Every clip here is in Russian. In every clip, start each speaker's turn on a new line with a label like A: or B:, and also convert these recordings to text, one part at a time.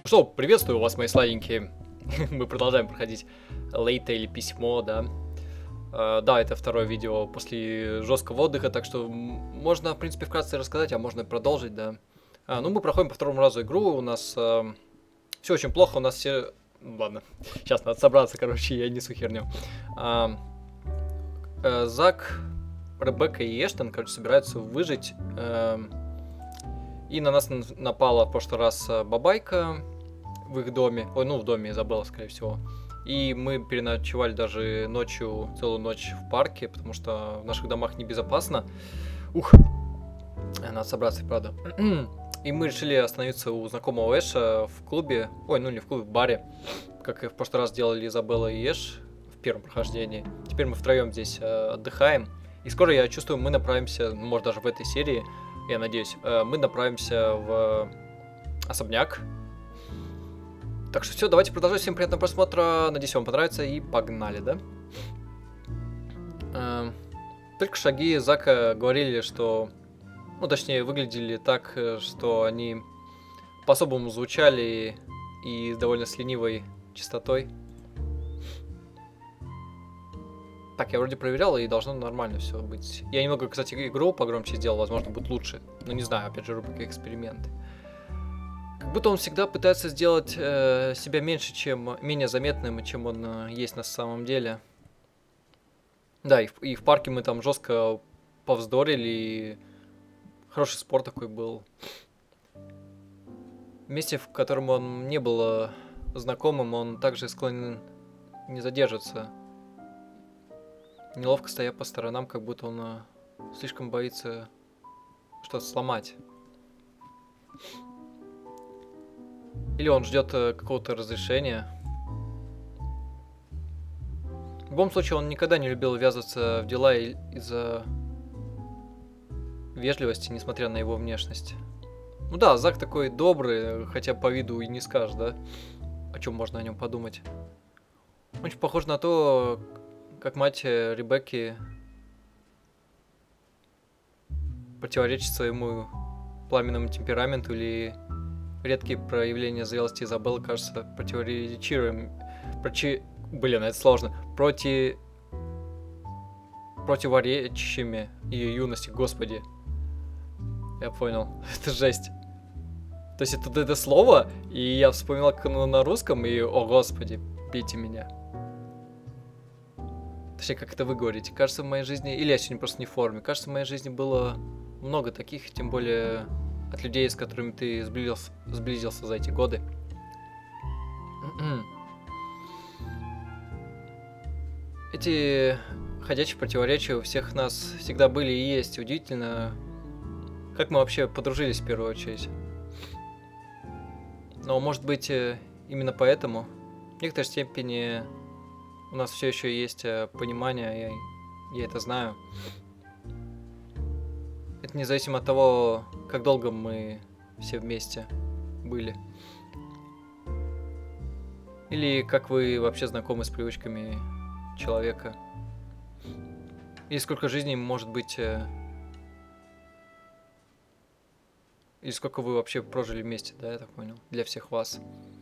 A: Что, приветствую вас, мои сладенькие. Мы продолжаем проходить Лейта или письмо, да. Да, это второе видео после жесткого отдыха, так что можно, в принципе, вкратце рассказать, а можно продолжить, да. Ну, мы проходим по второму разу игру, у нас все очень плохо, у нас все... Ладно, сейчас надо собраться, короче, я несу херню. Зак, Ребекка и Эштон, короче, собираются выжить. И на нас напала в прошлый раз бабайка в их доме. Ой, ну в доме Изабелла, скорее всего. И мы переночевали даже ночью, целую ночь в парке, потому что в наших домах небезопасно. Ух, надо собраться, правда. И мы решили остановиться у знакомого Эша в клубе. Ой, ну не в клубе, в баре. Как и в прошлый раз делали Изабелла и Эш в первом прохождении. Теперь мы втроем здесь отдыхаем. И скоро, я чувствую, мы направимся, может даже в этой серии, я надеюсь, мы направимся в особняк. Так что все, давайте продолжать. Всем приятного просмотра. Надеюсь, вам понравится. И погнали, да? Только шаги Зака говорили, что... Ну, точнее, выглядели так, что они по-особому звучали и довольно с ленивой частотой. Так, я вроде проверял, и должно нормально все быть. Я немного, кстати, игру погромче сделал, возможно, будет лучше. Но не знаю, опять же, рубрика эксперименты. Как будто он всегда пытается сделать себя менее заметным, чем он есть на самом деле. Да, и в парке мы там жестко повздорили, и хороший спор такой был. В месте, в котором он не был знакомым, он также склонен не задерживаться. Неловко стоя по сторонам, как будто он слишком боится что-то сломать. Или он ждет какого-то разрешения. В любом случае, он никогда не любил ввязываться в дела из-за вежливости, несмотря на его внешность. Ну да, Зак такой добрый, хотя по виду и не скажешь, да? О чем можно о нем подумать? Очень похож на то, как мать Ребекки противоречит своему пламенному темпераменту, или редкие проявления зрелости Изабеллы кажутся противоречивыми. Блин, это сложно. Противоречащими ее юности, господи. Я понял. Это жесть. То есть это слово, и я вспоминал, как оно на русском, и, о господи, бейте меня. Точнее, как это вы говорите. Кажется, в моей жизни... Или я сегодня просто не в форме. Кажется, в моей жизни было много таких, тем более от людей, с которыми ты сблизился за эти годы. Эти ходячие противоречия у всех нас всегда были и есть. Удивительно, как мы вообще подружились в первую очередь. Но, может быть, именно поэтому в некоторой степени... У нас все еще есть понимание, я это знаю. Это независимо от того, как долго мы все вместе были. Или как вы вообще знакомы с привычками человека. Или сколько жизней может быть... Или сколько вы вообще прожили вместе, да, я так понял, для всех вас.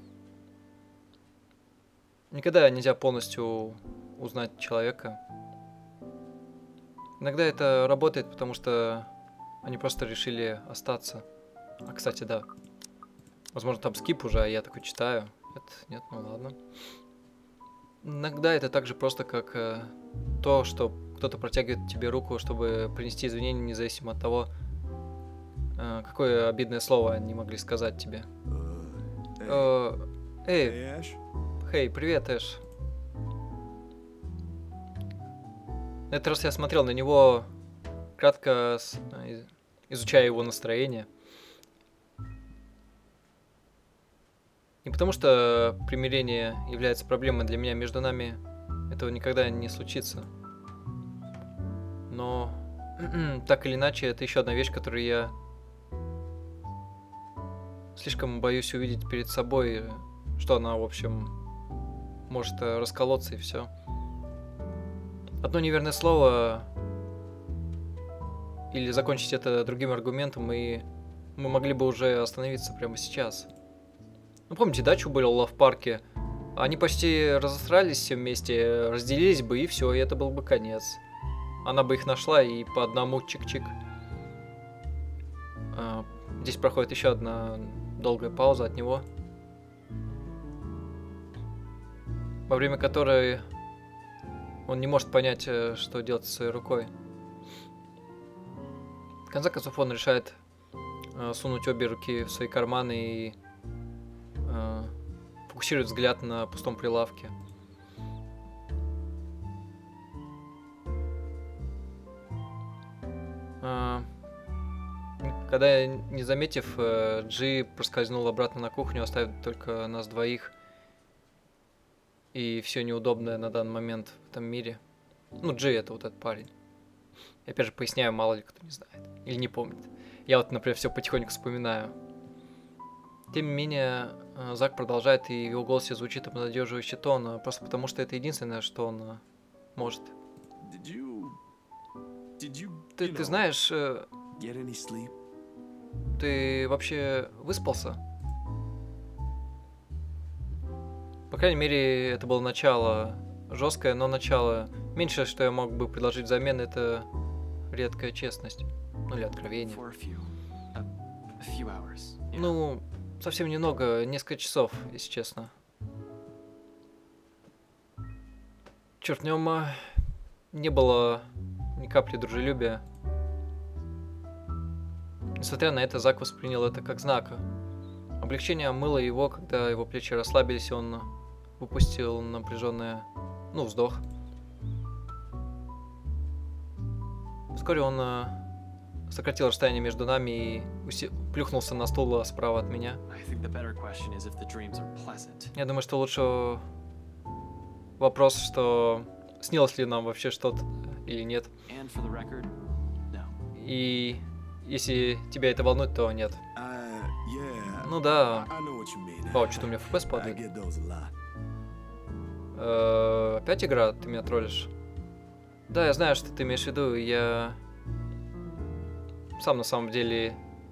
A: Никогда нельзя полностью узнать человека. Иногда это работает, потому что они просто решили остаться. А, кстати, да. Возможно, там скип уже, а я такой читаю. Нет, ну ладно. Иногда это также просто как то, что кто-то протягивает тебе руку, чтобы принести извинения, независимо от того, какое обидное слово они могли сказать тебе. Эй, Хей, привет, Эш. На этот раз я смотрел на него, кратко изучая его настроение. Не потому что примирение является проблемой для меня, между нами этого никогда не случится. Но так или иначе, это еще одна вещь, которую я слишком боюсь увидеть перед собой, что она, в общем, может расколоться и все. Одно неверное слово или закончить это другим аргументом, и мы могли бы уже остановиться прямо сейчас. Ну, помните, дачу было в парке? Они почти разосрались все вместе, разделились бы, и все, и это был бы конец. Она бы их нашла, и по одному чик-чик. Здесь проходит еще одна долгая пауза от него, во время которой он не может понять, что делать со своей рукой. В конце концов, он решает сунуть обе руки в свои карманы и фокусирует взгляд на пустом прилавке. Когда, не заметив, Джи проскользнул обратно на кухню, оставив только нас двоих. И все неудобное на данный момент в этом мире. Ну, Джи — это вот этот парень. Я опять же поясняю, мало ли кто не знает. Или не помнит. Я вот, например, все потихоньку вспоминаю. Тем не менее, Зак продолжает, и в его голосе звучит обнадеживающий тон, просто потому что это единственное, что он может. Ты знаешь, ты вообще выспался? По крайней мере, это было начало. Жесткое, но начало. Меньшее, что я мог бы предложить взамен, это редкая честность. Ну или откровение. Ну, совсем немного, несколько часов, если честно. Черт, в нем не было ни капли дружелюбия. Несмотря на это, Зак воспринял это как знак. Облегчение омыло его, когда его плечи расслабились, и он выпустил напряженное, вздох. Вскоре он сократил расстояние между нами и плюхнулся на стул справа от меня. Я думаю, что лучше вопрос, что снилось ли нам вообще что-то или нет. И если тебя это волнует, то нет. Ну да. Вау, что-то у меня FPS падает. Опять игра? Ты меня троллишь? Да, я знаю, что ты имеешь в виду. Я сам на самом деле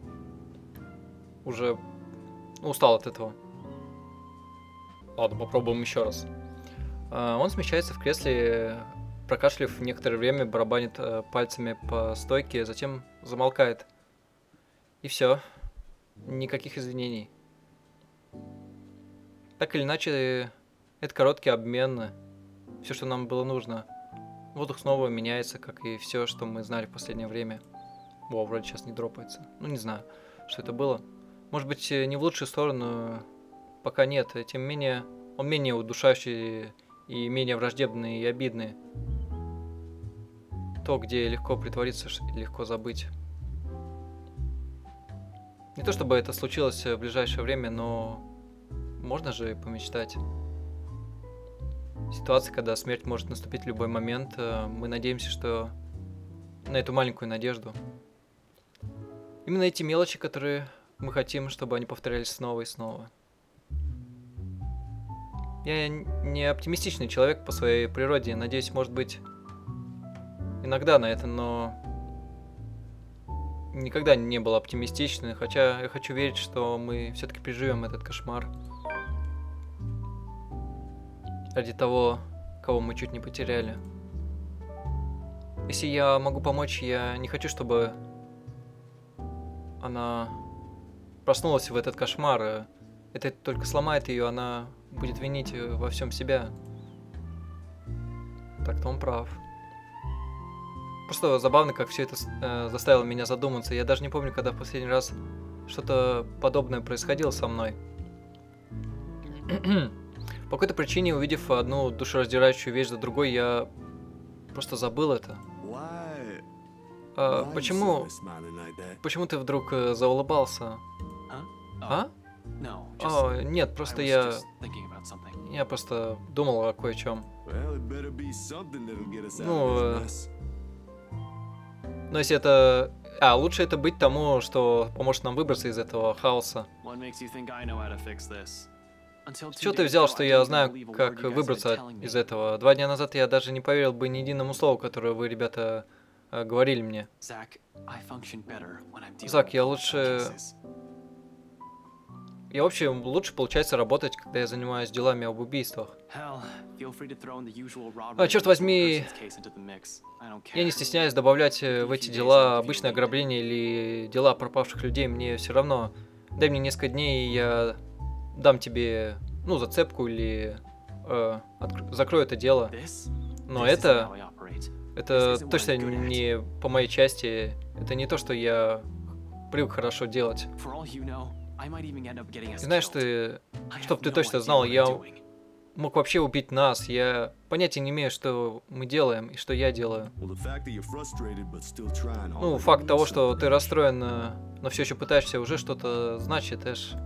A: уже устал от этого. Ладно, попробуем еще раз. Он смещается в кресле, прокашлив некоторое время, барабанит пальцами по стойке, затем замолкает. И все. Никаких извинений. Так или иначе, это короткий обмен. Все, что нам было нужно. Воздух снова меняется, как и все, что мы знали в последнее время. О, вроде сейчас не дропается. Ну, не знаю, что это было. Может быть, не в лучшую сторону. Пока нет. Тем не менее, он менее удушающий и менее враждебный и обидный. То, где легко притвориться, легко забыть. Не то чтобы это случилось в ближайшее время, но можно же помечтать. Ситуация, когда смерть может наступить в любой момент, мы надеемся, что на эту маленькую надежду. Именно эти мелочи, которые мы хотим, чтобы они повторялись снова и снова. Я не оптимистичный человек по своей природе, надеюсь, может быть, иногда на это, но никогда не был оптимистичным, хотя я хочу верить, что мы все-таки переживем этот кошмар. Ради того, кого мы чуть не потеряли. Если я могу помочь, я не хочу, чтобы она проснулась в этот кошмар. Это только сломает ее, она будет винить во всем себя. Так-то он прав. Просто забавно, как все это заставило меня задуматься. Я даже не помню, когда в последний раз что-то подобное происходило со мной. По какой-то причине, увидев одну душераздирающую вещь за другой, я просто забыл это. Почему ты вдруг заулыбался? А? О, нет, просто я просто думал о кое-чем. Но если это... лучше это быть тому, что поможет нам выбраться из этого хаоса. С чего ты взял, что я знаю, как выбраться из этого? 2 дня назад я даже не поверил бы ни единому слову, которое вы, ребята, говорили мне. Зак, я лучше И вообще лучше получается работать, когда я занимаюсь делами об убийствах. Черт возьми, я не стесняюсь добавлять в эти дела обычное ограбление или дела пропавших людей, мне все равно. Дай мне несколько дней, и я дам тебе, ну, зацепку или закрою это дело. Но это точно не по моей части, это не то, что я привык хорошо делать. И знаешь, чтоб ты точно знал, я мог вообще убить нас, я понятия не имею, что мы делаем и что я делаю. Ну, факт того, что ты расстроен, но все еще пытаешься, уже что-то значит, Эш.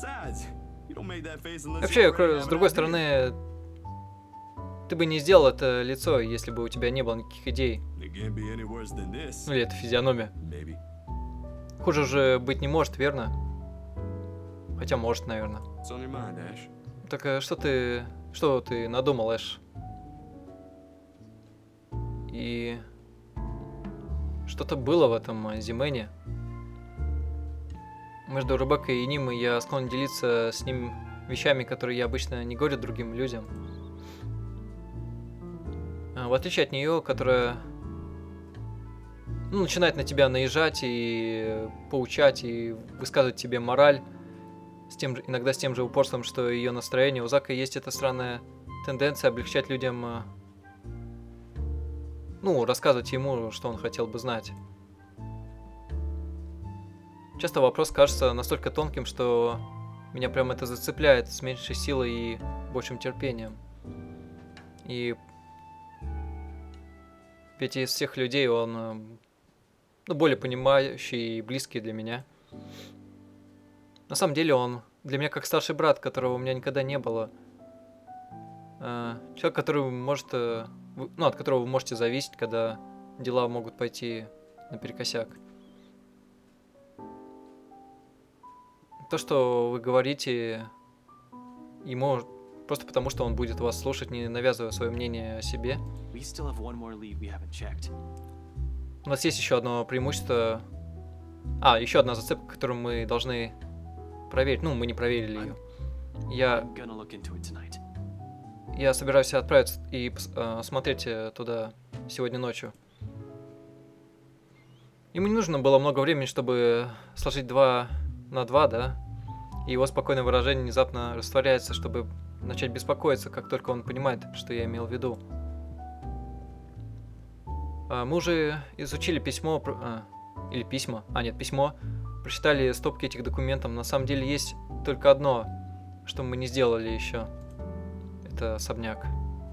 A: Вообще, с другой стороны, ты бы не сделал это лицо, если бы у тебя не было никаких идей. Ну или это физиономия. Хуже же быть не может, верно? Хотя может, наверное. Так что ты надумал, Эш? И что-то было в этом Зимене. Между Ребеккой и ним я склонен делиться с ним вещами, которые я обычно не говорю другим людям. В отличие от нее, которая начинает на тебя наезжать и поучать, и высказывать тебе мораль, иногда с тем же упорством, что ее настроение. У Зака есть эта странная тенденция облегчать людям, рассказывать ему, что он хотел бы знать. Часто вопрос кажется настолько тонким, что меня прям это зацепляет с меньшей силой и большим терпением. И ведь из всех людей он более понимающий и близкий для меня. На самом деле он для меня как старший брат, которого у меня никогда не было. Человек, который может, от которого вы можете зависеть, когда дела могут пойти наперекосяк. То, что вы говорите ему, просто потому, что он будет вас слушать, не навязывая свое мнение о себе. У нас есть еще одно преимущество. Еще одна зацепка, которую мы должны проверить. Мы не проверили ее. Я собираюсь отправиться и смотреть туда сегодня ночью. Ему не нужно было много времени, чтобы сложить 2 на 2, да? И его спокойное выражение внезапно растворяется, чтобы начать беспокоиться, как только он понимает, что я имел в виду. Мы уже изучили письмо, или письма, письмо, прочитали стопки этих документов. На самом деле есть только одно, что мы не сделали еще. Это особняк.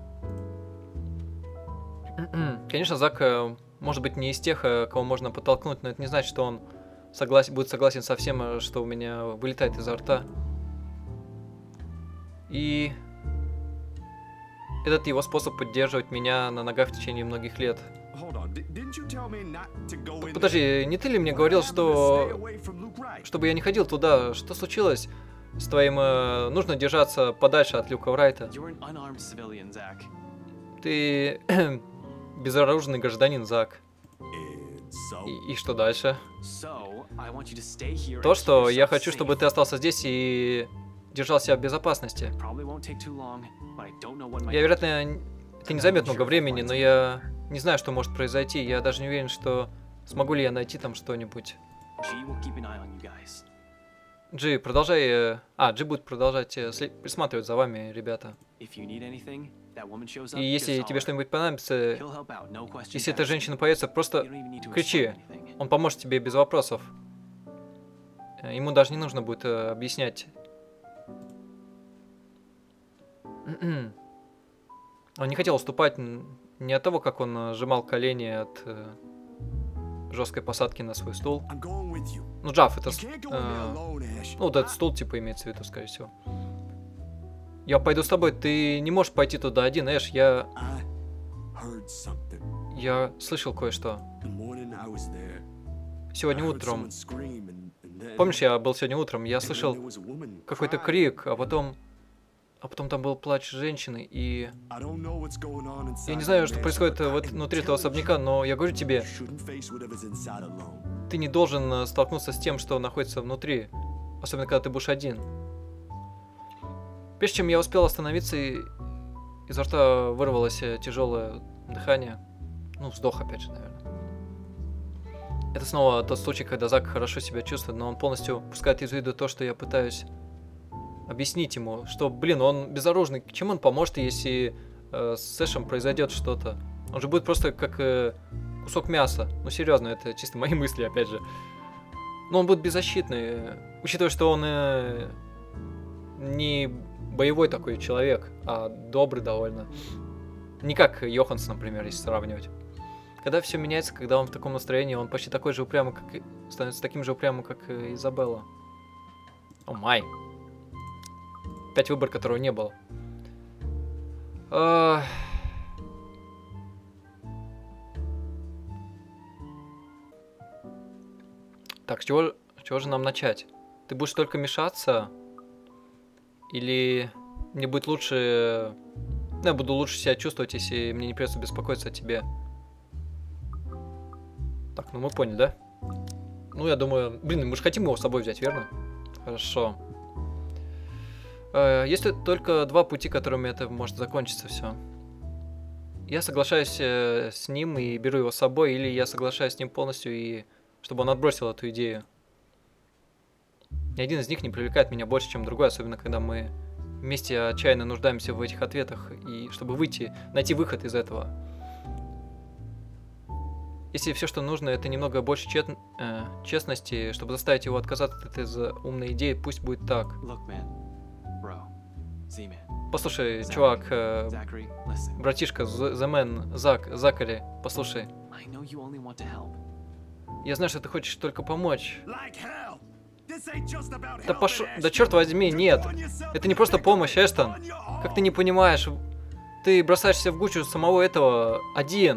A: Конечно, Зак может быть не из тех, кого можно подтолкнуть, но это не значит, что он будет согласен со всем, что у меня вылетает изо рта. И этот его способ поддерживать меня на ногах в течение многих лет. Подожди, не ты ли мне говорил, чтобы я не ходил туда? Что случилось с твоим... нужно держаться подальше от Люка Райта. Ты безоружный гражданин, Зак. И что дальше? То, что я хочу, чтобы ты остался здесь и держал себя в безопасности. Вероятно, это не займет много времени, но я не знаю, что может произойти. Я даже не уверен, что смогу ли я найти там что-нибудь. Джи, продолжай... Джи будет продолжать присматривать за вами, ребята. И если тебе что-нибудь понадобится, если эта женщина появится, просто кричи. Он поможет тебе без вопросов. Ему даже не нужно будет объяснять. Он не хотел уступать не от того, как он сжимал колени от жесткой посадки на свой стул. Джаф, это... вот этот стул, типа, имеется в виду, скорее всего. Я пойду с тобой, ты не можешь пойти туда один, Эш, я слышал кое-что. Сегодня утром. Помнишь, я был сегодня утром, я слышал какой-то крик, а потом там был плач женщины, и... Я не знаю, что происходит внутри этого особняка, но я говорю тебе, ты не должен столкнуться с тем, что находится внутри, особенно когда ты будешь один. Прежде чем я успел остановиться, изо рта вырвалось тяжелое дыхание. Ну, вздох опять же, наверное. Это снова тот случай, когда Зак хорошо себя чувствует, но он полностью упускает из виду то, что я пытаюсь объяснить ему, что, блин, он безоружный. Чем он поможет, если с Эшем произойдет что-то? Он же будет просто как кусок мяса. Ну, серьезно, это чисто мои мысли, опять же. Но он будет беззащитный, учитывая, что он не боевой такой человек, а добрый довольно. Не как Йоханс, например, если сравнивать. Когда все меняется, когда он в таком настроении, он почти такой же упрямый, как и... становится таким же упрямым, как и Изабелла. О май. Опять выбор, которого не было. Так, с чего же нам начать? Ты будешь только мешаться? Или мне будет лучше... Ну, я буду лучше себя чувствовать, если мне не придется беспокоиться о тебе. Так, ну мы поняли, да? Ну, я думаю... Блин, мы же хотим его с собой взять, верно? Хорошо. Есть только два пути, которыми это может закончиться все. Я соглашаюсь с ним и беру его с собой, или я соглашаюсь с ним полностью, и чтобы он отбросил эту идею. Ни один из них не привлекает меня больше, чем другой, особенно когда мы вместе отчаянно нуждаемся в этих ответах, и чтобы найти выход из этого. Если все, что нужно, это немного больше честности, чтобы заставить его отказаться от этой умной идеи, пусть будет так. Послушай, чувак, братишка, Закари, послушай. Я знаю, что ты хочешь только помочь. Да черт возьми, нет. Это не просто помощь, Эштон. Как ты не понимаешь? Ты бросаешься в гущу самого этого один.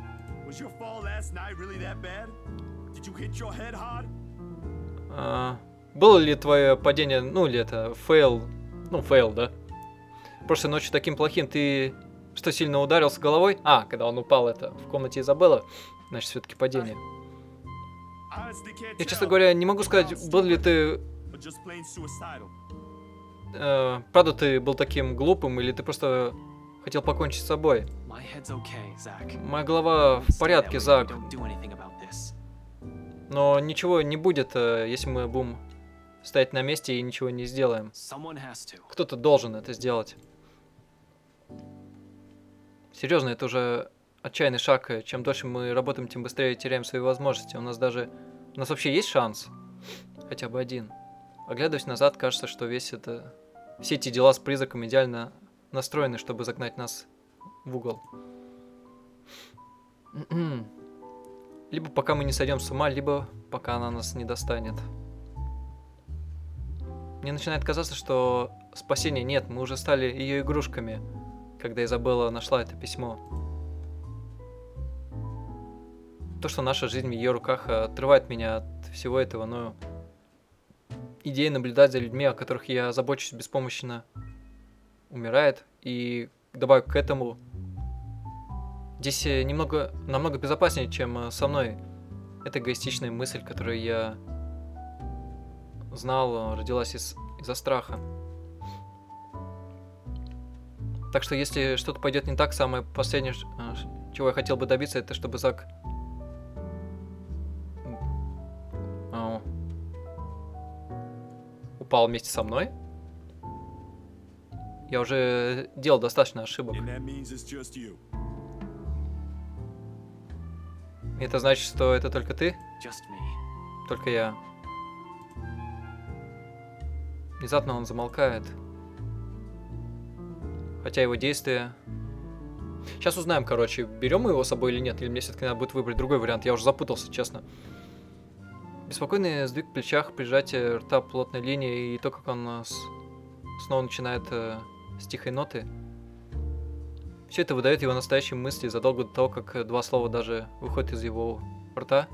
A: Было ли твое падение, ну или это, фейл, да? Прошлой ночью таким плохим, ты что, сильно ударился головой? Когда он упал в комнате Изабеллы, значит, все-таки падение. Я, честно говоря, не могу сказать, был ли ты... правда, ты был таким глупым, или ты просто хотел покончить с собой? Моя голова в порядке, Зак. Но ничего не будет, если мы будем стоять на месте и ничего не сделаем. Кто-то должен это сделать. Серьезно, это уже отчаянный шаг. Чем дольше мы работаем, тем быстрее теряем свои возможности. У нас вообще есть шанс? Хотя бы один. Оглядываясь назад, кажется, что все эти дела с призраком идеально настроены, чтобы загнать нас в угол. Либо пока мы не сойдем с ума, либо пока она нас не достанет. Мне начинает казаться, что спасения нет, мы уже стали ее игрушками, когда Изабелла нашла это письмо. То, что наша жизнь в ее руках, отрывает меня от всего этого, но идея наблюдать за людьми, о которых я забочусь, беспомощно умирает. И добавив к этому, здесь намного безопаснее, чем со мной. Это эгоистичная мысль, которую я знал, родилась из-за страха. Так что если что-то пойдет не так, самое последнее, чего я хотел бы добиться, это чтобы Зак упал вместе со мной. Я уже делал достаточно ошибок. Это значит, что это только ты? Только я. Внезапно он замолкает. Хотя его действия... Сейчас узнаем, короче, берем мы его с собой или нет, или мне все-таки надо будет выбрать другой вариант. Я уже запутался, честно. Беспокойный сдвиг в плечах, прижатие рта плотной линии и то, как он снова начинает с тихой ноты. Все это выдает его настоящие мысли задолго до того, как два слова даже выходят из его рта.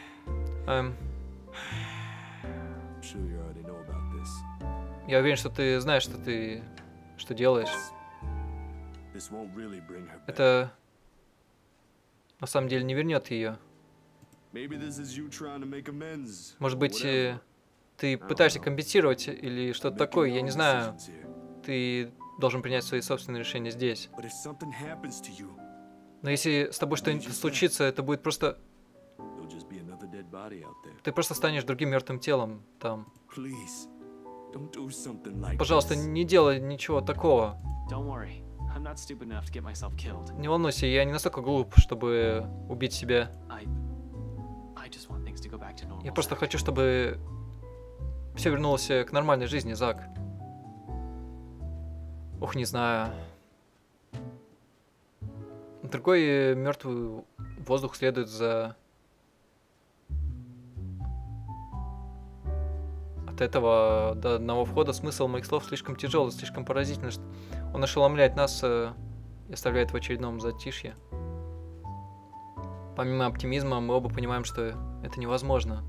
A: Я уверен, что ты знаешь, что делаешь. Это на самом деле не вернет ее. Может быть, ты пытаешься компенсировать или что-то такое, я не знаю. Ты должен принять свои собственные решения здесь. Но если с тобой что-нибудь случится, это будет просто... Ты просто станешь другим мертвым телом там. Пожалуйста, не делай ничего такого. Не волнуйся, я не настолько глуп, чтобы убить себя. Я просто хочу, чтобы все вернулось к нормальной жизни, Зак. Ух, не знаю. Другой мертвый воздух следует за... От этого до одного входа смысл моих слов слишком тяжелый, слишком поразительный, что он ошеломляет нас и оставляет в очередном затишье. Помимо оптимизма, мы оба понимаем, что это невозможно.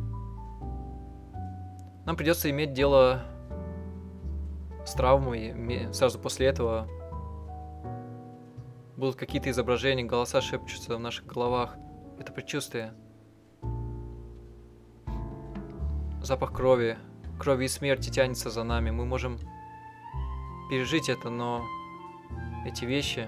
A: Нам придется иметь дело с травмой. Сразу после этого будут какие-то изображения, голоса шепчутся в наших головах. Это предчувствие. Запах крови. Крови и смерти тянется за нами. Мы можем пережить это, но эти вещи,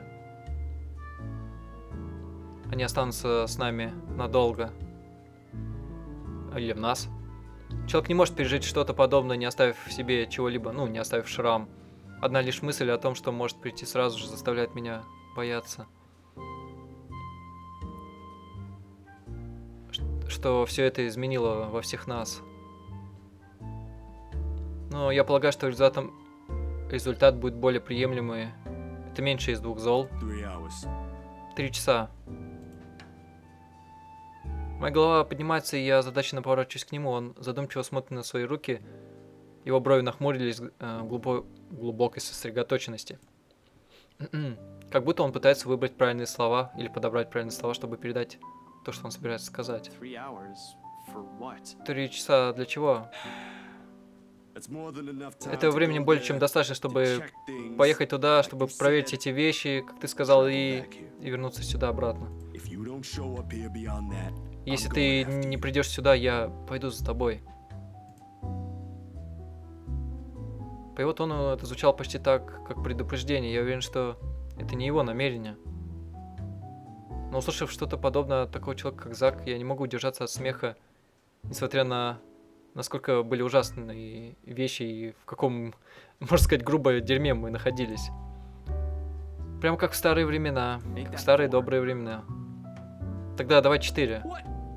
A: они останутся с нами надолго. Или в нас. Человек не может пережить что-то подобное, не оставив в себе чего-либо, ну, не оставив шрам. Одна лишь мысль о том, что может прийти сразу же, заставляет меня бояться. Что все это изменило во всех нас. Но я полагаю, что результат будет более приемлемый. Это меньше из 2 зол. 3 часа. Моя голова поднимается, и я озадаченно поворачиваюсь к нему. Он задумчиво смотрит на свои руки. Его брови нахмурились в глубокой сосредоточенности. Как будто он пытается выбрать правильные слова или подобрать правильные слова, чтобы передать то, что он собирается сказать. 3 часа для чего? Этого времени более чем достаточно, чтобы поехать туда, чтобы проверить эти вещи, как ты сказал, и вернуться сюда обратно. Если ты не придешь сюда, я пойду за тобой. По его тону это звучало почти так, как предупреждение. Я уверен, что это не его намерение. Но услышав что-то подобное от такого человека, как Зак, я не могу удержаться от смеха, несмотря на насколько были ужасные вещи и в каком, можно сказать, грубое дерьме мы находились. Прямо как в старые времена, как в старые добрые времена. Тогда давай 4.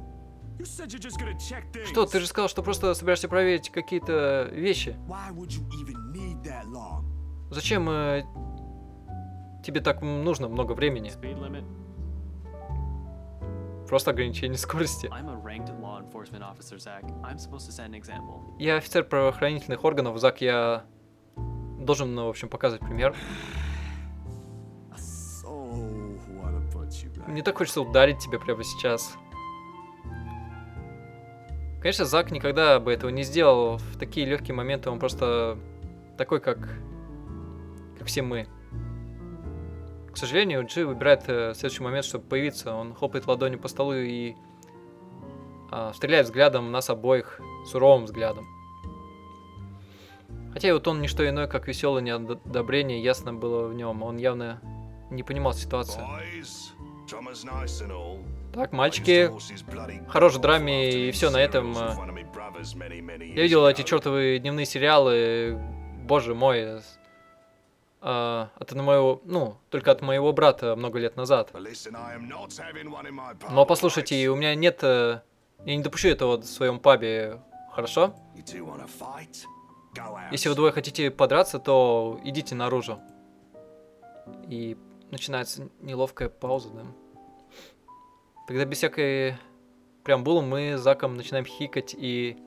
A: Что, ты же сказал, что просто собираешься проверить какие-то вещи? Зачем тебе так нужно много времени? Просто ограничение скорости. Я офицер правоохранительных органов, Зак, я должен, в общем, показывать пример. Мне так хочется ударить тебя прямо сейчас. Конечно, Зак никогда бы этого не сделал. В такие легкие моменты он просто такой, как все мы. К сожалению, Джи выбирает следующий момент, чтобы появиться. Он хлопает ладонью по столу и стреляет взглядом нас обоих, суровым взглядом. Хотя вот он не что иное, как веселое неодобрение, ясно было в нем. Он явно не понимал ситуацию. Так, мальчики, хорош в драме и все на этом. Я видел эти чертовы дневные сериалы, боже мой, только от моего брата много лет назад. Но послушайте, у меня нет, я не допущу этого в своем пабе, хорошо? Если вы двое хотите подраться, то идите наружу. И начинается неловкая пауза, да? Тогда без всякой преамбулы мы с Заком начинаем хикать, и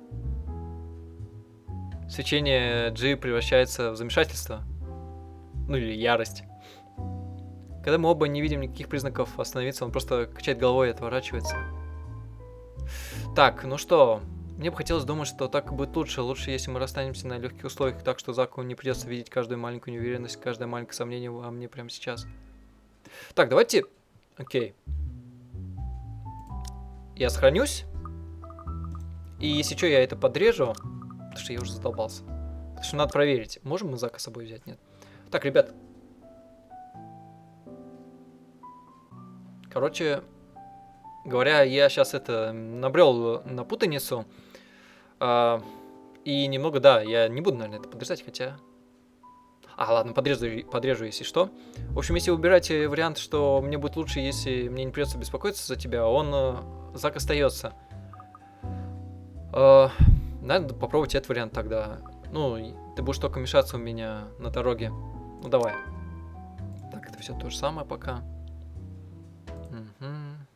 A: свечение Джи превращается в замешательство. Ну или ярость. Когда мы оба не видим никаких признаков остановиться, он просто качает головой и отворачивается. Так, ну что, мне бы хотелось думать, что так будет лучше. Лучше, если мы расстанемся на легких условиях, так что Заку не придется видеть каждую маленькую неуверенность, каждое маленькое сомнение во мне прямо сейчас. Так, давайте... Окей. Я сохранюсь. И если что, я это подрежу. Потому что я уже задолбался. Потому что надо проверить, можем мы Зака с собой взять, нет. Так, ребят. Короче говоря, я сейчас набрел на путаницу. И немного, да, я не буду, наверное, это подрезать, хотя... ладно, подрежу, если что. В общем, если убирать вариант, что мне будет лучше, если мне не придется беспокоиться за тебя, Зак остается. Надо попробовать этот вариант тогда. Ну, ты будешь только мешаться у меня на дороге. Ну, давай. Так, это все то же самое пока. Угу.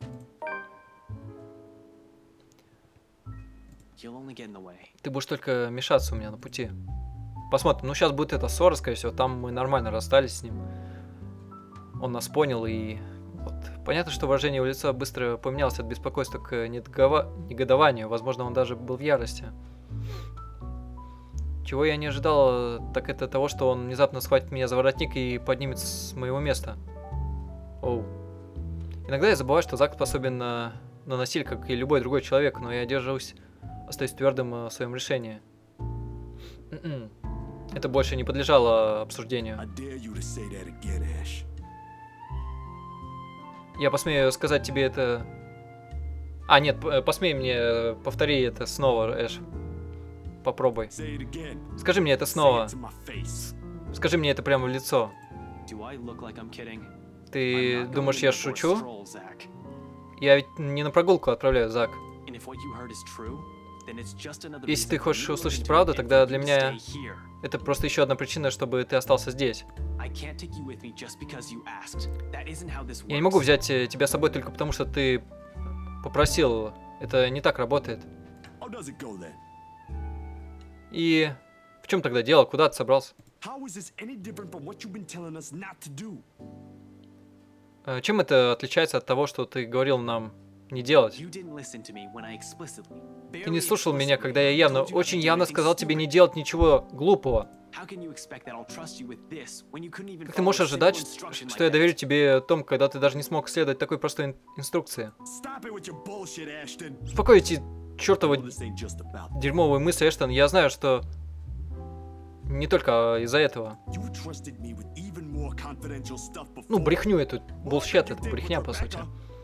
A: Ты будешь только мешаться у меня на пути. Посмотрим. Ну, сейчас будет эта ссора, скорее всего. Там мы нормально расстались с ним. Он нас понял и... Вот. Понятно, что выражение его лица быстро поменялось от беспокойства к негодованию. Возможно, он даже был в ярости. Чего я не ожидал, так это того, что он внезапно схватит меня за воротник и поднимет с моего места. Оу. Иногда я забываю, что Зак способен на насилие, как и любой другой человек, но я держусь, остаюсь твердым в своем решении. Это больше не подлежало обсуждению. Я посмею сказать тебе это... нет, посмей мне, повтори это снова, Эш. Попробуй. Скажи мне это снова. Скажи мне это прямо в лицо. Ты думаешь, я шучу? Я ведь не на прогулку отправляю, Зак. Если ты хочешь услышать правду, тогда для меня это просто еще одна причина, чтобы ты остался здесь. Я не могу взять тебя с собой только потому, что ты попросил. Это не так работает. И в чем тогда дело? Куда ты собрался? Чем это отличается от того, что ты говорил нам не делать? Ты не слушал меня, когда я явно, очень явно сказал тебе не делать ничего глупого. Как ты можешь ожидать, что я доверю тебе том, когда ты даже не смог следовать такой простой инструкции? Успокойте чертовы дерьмовые мысли, Эштон. Я знаю, что не только из-за этого. Ну, брехню эту, булщет, это брехня, по сути.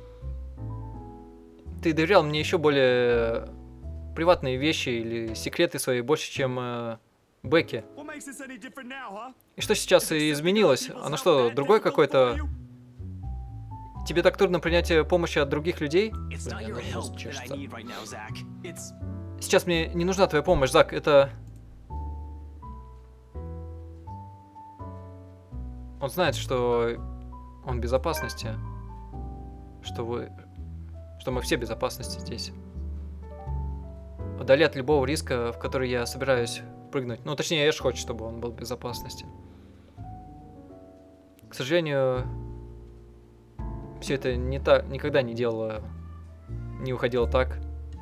A: Ты доверял мне еще более приватные вещи или секреты свои больше, чем Бекки. И что сейчас изменилось? Оно что, другой какой-то? Тебе так трудно принять помощь от других людей? Сейчас мне не нужна твоя помощь, Зак, это... Он знает, что он в безопасности. Что мы все в безопасности здесь. Вдали от любого риска, в который я собираюсь прыгнуть. Ну, точнее, Эш хочет, чтобы он был в безопасности. К сожалению, все это никогда не уходило так.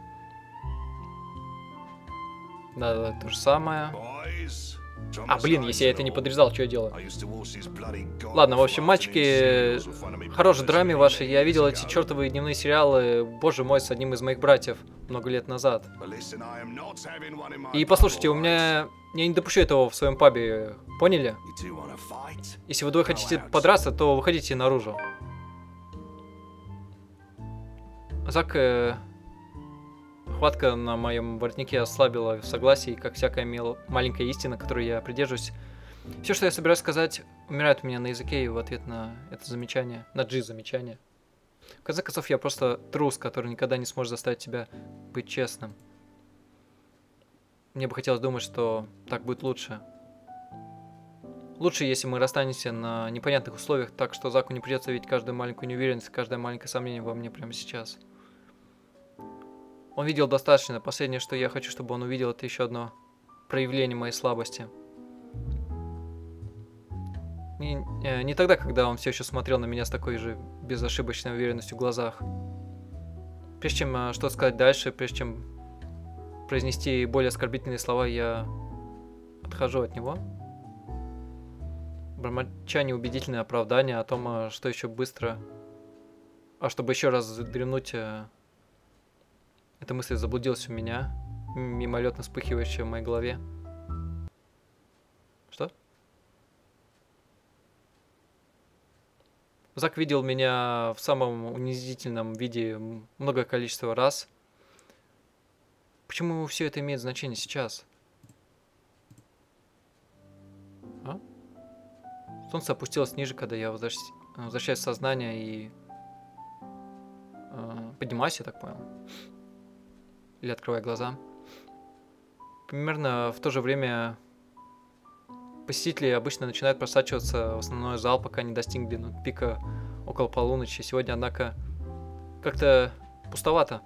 A: Да, то же самое. Блин, если я это не подрезал, что я делаю? Ладно, в общем, мальчики, хорошей драме вашей. Я видел эти чертовые дневные сериалы, боже мой, с одним из моих братьев много лет назад. И послушайте, я не допущу этого в своем пабе, поняли? Если вы двое хотите подраться, то выходите наружу. Зак, хватка на моем воротнике ослабила в согласии, как всякая маленькая истина, которой я придерживаюсь. Все, что я собираюсь сказать, умирает у меня на языке и в ответ на это замечание, на G-замечание. В конце концов, я просто трус, который никогда не сможет заставить тебя быть честным. Мне бы хотелось думать, что так будет лучше. Лучше, если мы расстанемся на непонятных условиях, так что Заку не придется видеть каждую маленькую неуверенность, каждое маленькое сомнение во мне прямо сейчас. Он видел достаточно. Последнее, что я хочу, чтобы он увидел, это еще одно проявление моей слабости. Не тогда, когда он все еще смотрел на меня с такой же безошибочной уверенностью в глазах. Прежде чем что сказать дальше, прежде чем произнести более оскорбительные слова, я отхожу от него. Бормоча неубедительные оправдания о том, что еще быстро... чтобы еще раз дрянуть... Эта мысль заблудилась у меня, мимолетно вспыхивающая в моей голове. Зак видел меня в самом унизительном виде много количество раз. Почему все это имеет значение сейчас? А? Солнце опустилось ниже, когда я возвращаюсь в сознание и поднимаюсь, я так понял. Или открываю глаза. Примерно в то же время посетители обычно начинают просачиваться в основной зал, пока не достигли пика около полуночи. Сегодня, однако, как-то пустовато.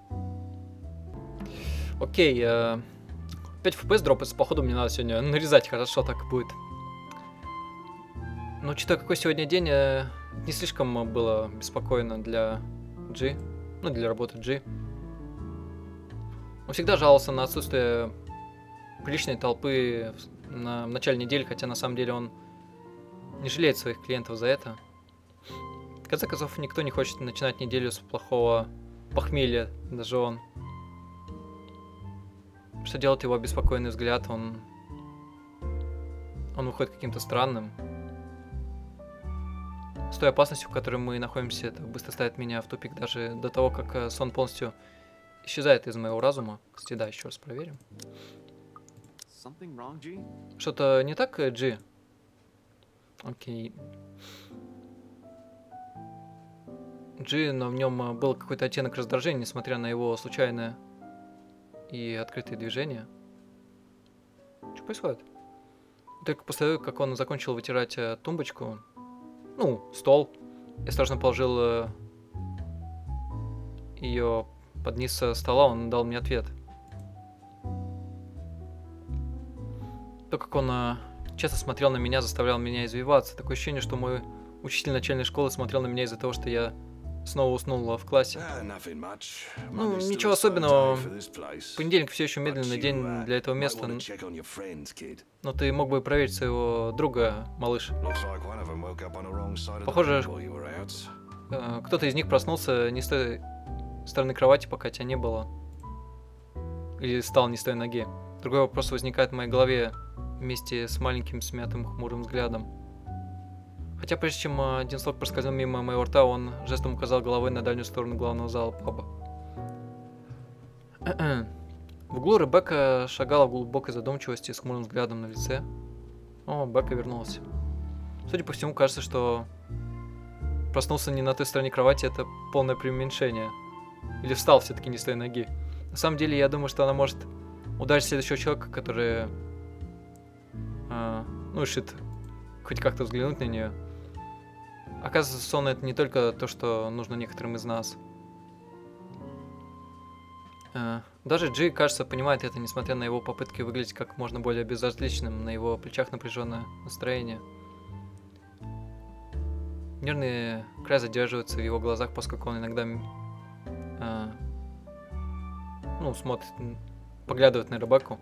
A: Окей, 5 FPS дропается, походу мне надо сегодня нарезать, хорошо так будет. Но учитывая, какой сегодня день, не слишком было беспокойно для G, ну для работы G. Он всегда жаловался на отсутствие приличной толпы в начале недели, хотя на самом деле он не жалеет своих клиентов за это. В конце концов, никто не хочет начинать неделю с плохого похмелья, даже он. Что делает его беспокойный взгляд, он выходит каким-то странным. С той опасностью, в которой мы находимся, это быстро ставит меня в тупик даже до того, как сон полностью исчезает из моего разума. Кстати, да, еще раз проверим. Что-то не так, G? Окей. G, но в нем был какой-то оттенок раздражения, несмотря на его случайное и открытые движения. Что происходит? Только после того, как он закончил вытирать тумбочку, ну, стол, я осторожно положил ее под низ стола, он дал мне ответ. То, как он часто смотрел на меня, заставлял меня извиваться. Такое ощущение, что мой учитель начальной школы смотрел на меня из-за того, что я снова уснул в классе. Ну, ничего особенного. Понедельник все еще медленный день для этого места. Но ты мог бы проверить своего друга, малыш. Похоже, кто-то из них проснулся не с той стороны кровати, пока тебя не было. Или встал не с той ноги. Другой вопрос возникает в моей голове вместе с маленьким смятым хмурым взглядом. Хотя прежде чем один слог проскользнул мимо моего рта, он жестом указал головой на дальнюю сторону главного зала паба. В углу Ребекка шагала в глубокой задумчивости с хмурым взглядом на лице. О, Бекка вернулась. Судя по всему, кажется, что проснулся не на той стороне кровати, это полное преуменьшение. Или встал все-таки не с той ноги. На самом деле, я думаю, что она может ударить следующего человека, который решит хоть как-то взглянуть на нее. Оказывается, сон — это не только то, что нужно некоторым из нас. Даже Джи, кажется, понимает это, несмотря на его попытки выглядеть как можно более безразличным, на его плечах напряженное настроение. Нервный край задерживается в его глазах, поскольку он иногда смотрит, поглядывает на Ребекку.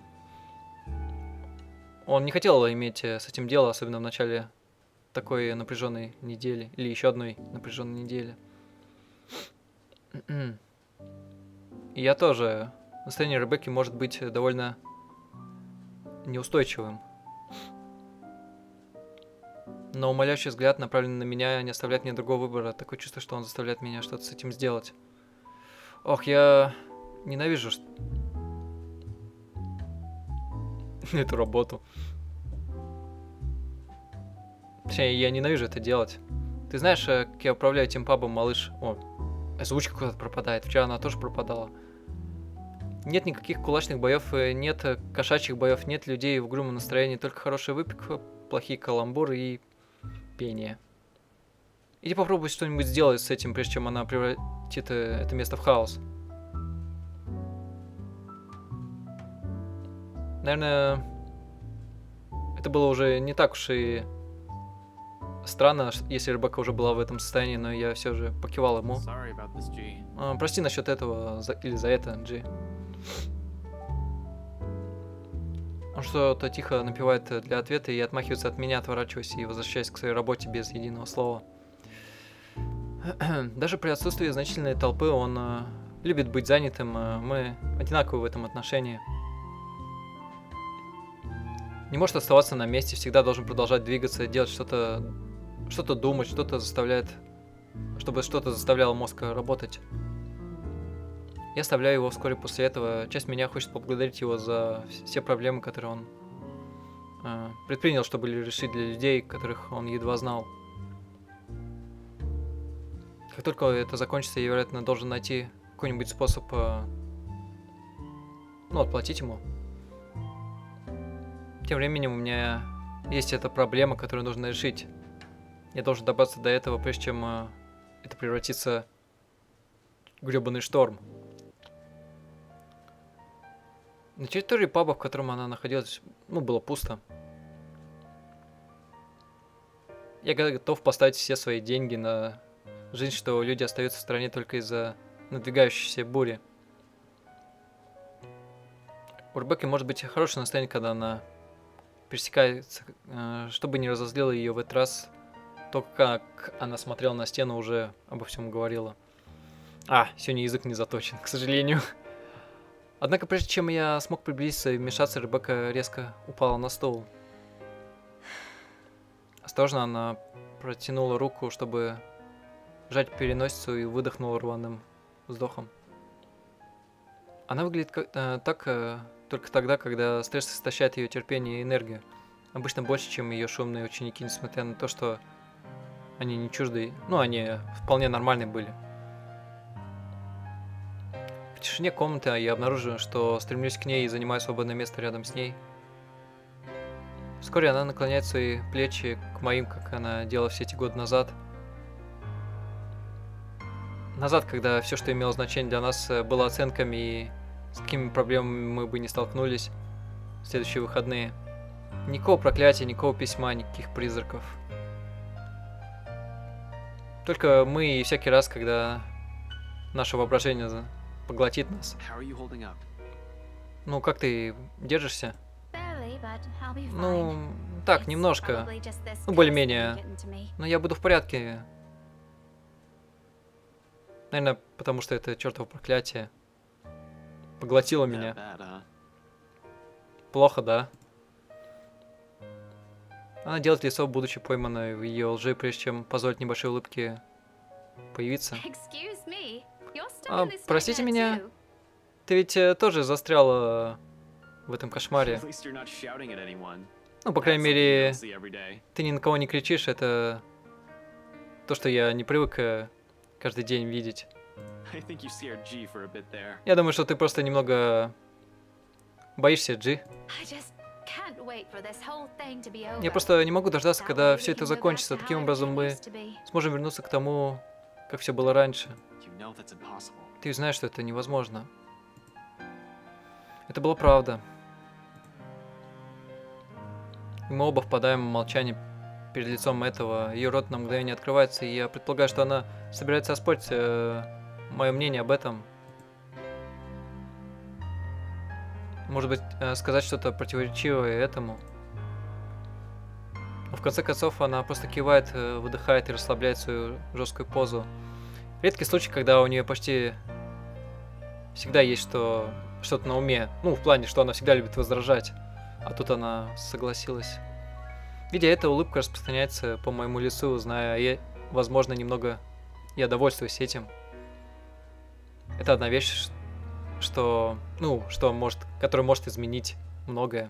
A: Он не хотел иметь с этим дело, особенно в начале такой напряженной недели, или еще одной напряженной недели. И я тоже. Настроение Ребекки может быть довольно неустойчивым. Но умоляющий взгляд, направленный на меня, не оставляет мне другого выбора. Такое чувство, что он заставляет меня что-то с этим сделать. Ох, я ненавижу эту работу. Точнее, я ненавижу это делать. Ты знаешь, как я управляю этим пабом, малыш? О, озвучка куда-то пропадает. Вчера она тоже пропадала. Нет никаких кулачных боев, нет кошачьих боев, нет людей в угрюмом настроении, только хорошая выпивка, плохие каламбуры и пение. Иди попробуй что-нибудь сделать с этим, прежде чем она превратит это место в хаос. Наверное, это было уже не так уж и странно, если Ребекка уже была в этом состоянии, но я все же покивал ему. Прости насчет этого или за это, Джи. Он что-то тихо напевает для ответа и отмахивается от меня, отворачиваясь и возвращаясь к своей работе без единого слова. Даже при отсутствии значительной толпы он любит быть занятым, мы одинаковы в этом отношении. Не может оставаться на месте, всегда должен продолжать двигаться, делать что-то думать, что-то заставляет чтобы что-то заставляло мозг работать. Я оставляю его вскоре после этого. Часть меня хочет поблагодарить его за все проблемы, которые он предпринял, чтобы решить для людей, которых он едва знал. Как только это закончится, я, вероятно, должен найти какой-нибудь способ, отплатить ему. Тем временем у меня есть эта проблема, которую нужно решить. Я должен добраться до этого, прежде чем это превратится в гребаный шторм. На территории паба, в котором она находилась, было пусто. Я готов поставить все свои деньги на жизнь, что люди остаются в стране только из-за надвигающейся бури. У Ребекки может быть хорошее настроение, когда она пересекается, чтобы не разозлило ее в этот раз. То, как она смотрела на стену, уже обо всем говорила. Сегодня язык не заточен, к сожалению. Однако, прежде чем я смог приблизиться и вмешаться, Ребекка резко упала на стол. Осторожно она протянула руку, чтобы сжать переносицу, и выдохнула рваным вздохом. Она выглядит только тогда, когда стресс истощает ее терпение и энергию. Обычно больше, чем ее шумные ученики, несмотря на то, что они не чужды. Они вполне нормальные были. В тишине комнаты я обнаружил, что стремлюсь к ней и занимаю свободное место рядом с ней. Вскоре она наклоняет свои плечи к моим, как она делала все эти годы назад. Назад, когда все, что имело значение для нас, было оценками, и с какими проблемами мы бы не столкнулись в следующие выходные. Никакого проклятия, никакого письма, никаких призраков. Только мы и всякий раз, когда наше воображение поглотит нас. Как ты держишься? Так, немножко. Более-менее. Но я буду в порядке. Наверное, потому что это чертово проклятие поглотило меня. Плохо, да? Она делает лицо, будучи пойманной в ее лжи, прежде чем позволить небольшой улыбке появиться. Простите меня, ты ведь тоже застряла в этом кошмаре. По крайней мере, ты ни на кого не кричишь, это то, что я не привык каждый день видеть. Я думаю, что ты просто немного боишься, Джи. Я просто не могу дождаться, когда все это закончится. Таким образом мы сможем вернуться к тому, как все было раньше. Ты знаешь, что это невозможно. Это была правда. И мы оба впадаем в молчание перед лицом этого. Ее рот на мгновение открывается, и я предполагаю, что она собирается оспорить мое мнение об этом. Может быть, сказать что-то противоречивое этому. Но в конце концов, она просто кивает, выдыхает и расслабляет свою жесткую позу. Редкий случай, когда у нее почти всегда есть что-то на уме. В плане, что она всегда любит возражать. А тут она согласилась. Видя это, улыбка распространяется по моему лицу, зная, возможно, немного я довольствуюсь этим. Это одна вещь, которая может изменить многое.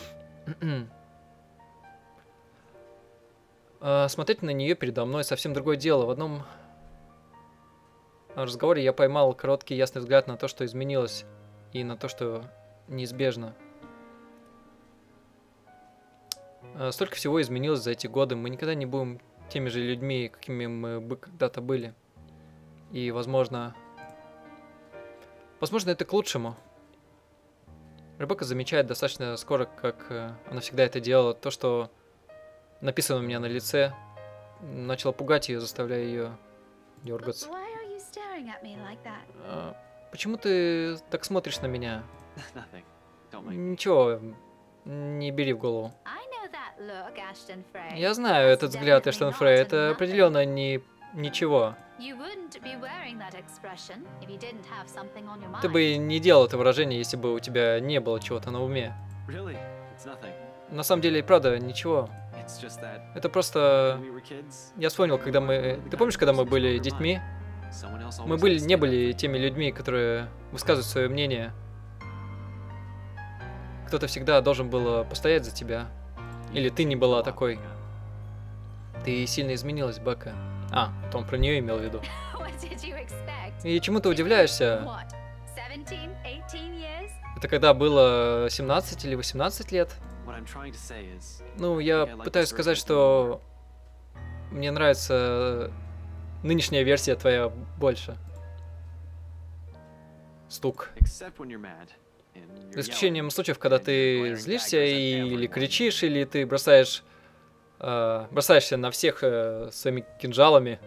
A: Смотреть на нее передо мной совсем другое дело. В одном разговоре я поймал короткий ясный взгляд на то, что изменилось, и на то, что неизбежно. Столько всего изменилось за эти годы. Мы никогда не будем теми же людьми, какими мы бы когда-то были. И, возможно, это к лучшему. Ребекка замечает достаточно скоро, как она всегда это делала, то, что написано у меня на лице, начало пугать ее, заставляя ее дергаться. Почему ты так смотришь на меня? Ничего, не бери в голову. Я знаю этот взгляд, Эштон Фрей, это определенно ничего. Ты бы не делал это выражение, если бы у тебя не было чего-то на уме. На самом деле, правда, ничего. Это просто... Я вспомнил, когда мы... Ты помнишь, когда мы были детьми? Мы не были теми людьми, которые высказывают свое мнение. Кто-то всегда должен был постоять за тебя. Или ты не была такой. Ты сильно изменилась, Бека. А, то он про нее имел в виду. И чему ты удивляешься? Это когда было 17 или 18 лет? Ну, я пытаюсь сказать, что мне нравится нынешняя версия твоя больше. Стук. За исключением случаев, когда ты злишься или кричишь, или ты бросаешься на всех своими кинжалами.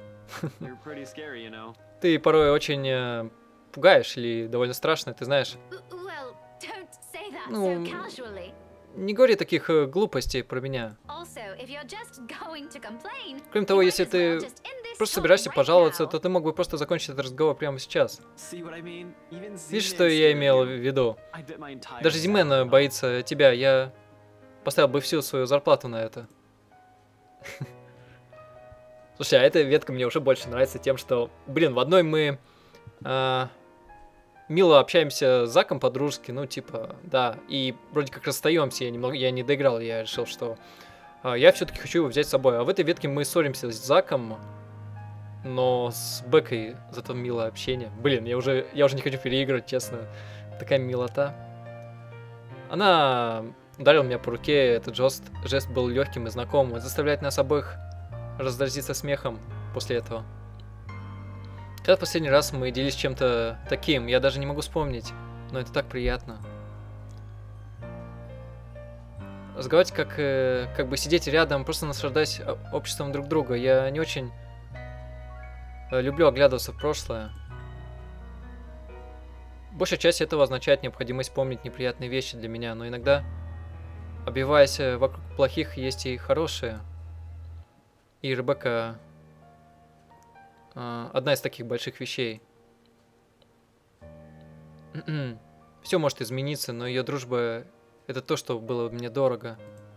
A: Ты порой очень пугаешь или довольно страшно, ты знаешь. Ну, не говори таких глупостей про меня. Кроме того, если ты просто собираешься пожаловаться, то ты мог бы просто закончить этот разговор прямо сейчас. Видишь, что я имел в виду? Даже Зимен боится тебя, я поставил бы всю свою зарплату на это. Слушай, а эта ветка мне уже больше нравится тем, что, блин, в одной мы мило общаемся с Заком по-дружески, ну, типа, да, и вроде как расстаемся, я не доиграл, я решил, что я все-таки хочу его взять с собой. А в этой ветке мы ссоримся с Заком, но с Бекой зато милое общение. Блин, я уже не хочу переигрывать, честно. Такая милота. Она ударила меня по руке, этот жест был легким и знакомым, и заставляет нас обоих разразиться смехом после этого. Когда в последний раз мы делились чем-то таким, я даже не могу вспомнить, но это так приятно. Разговаривать как бы сидеть рядом, просто наслаждаясь обществом друг друга. Я не очень люблю оглядываться в прошлое. Большая часть этого означает необходимость помнить неприятные вещи для меня, но иногда, обвиваясь вокруг плохих, есть и хорошие. И Ребекка одна из таких больших вещей. Все может измениться, но ее дружба — это то, что было мне дорого.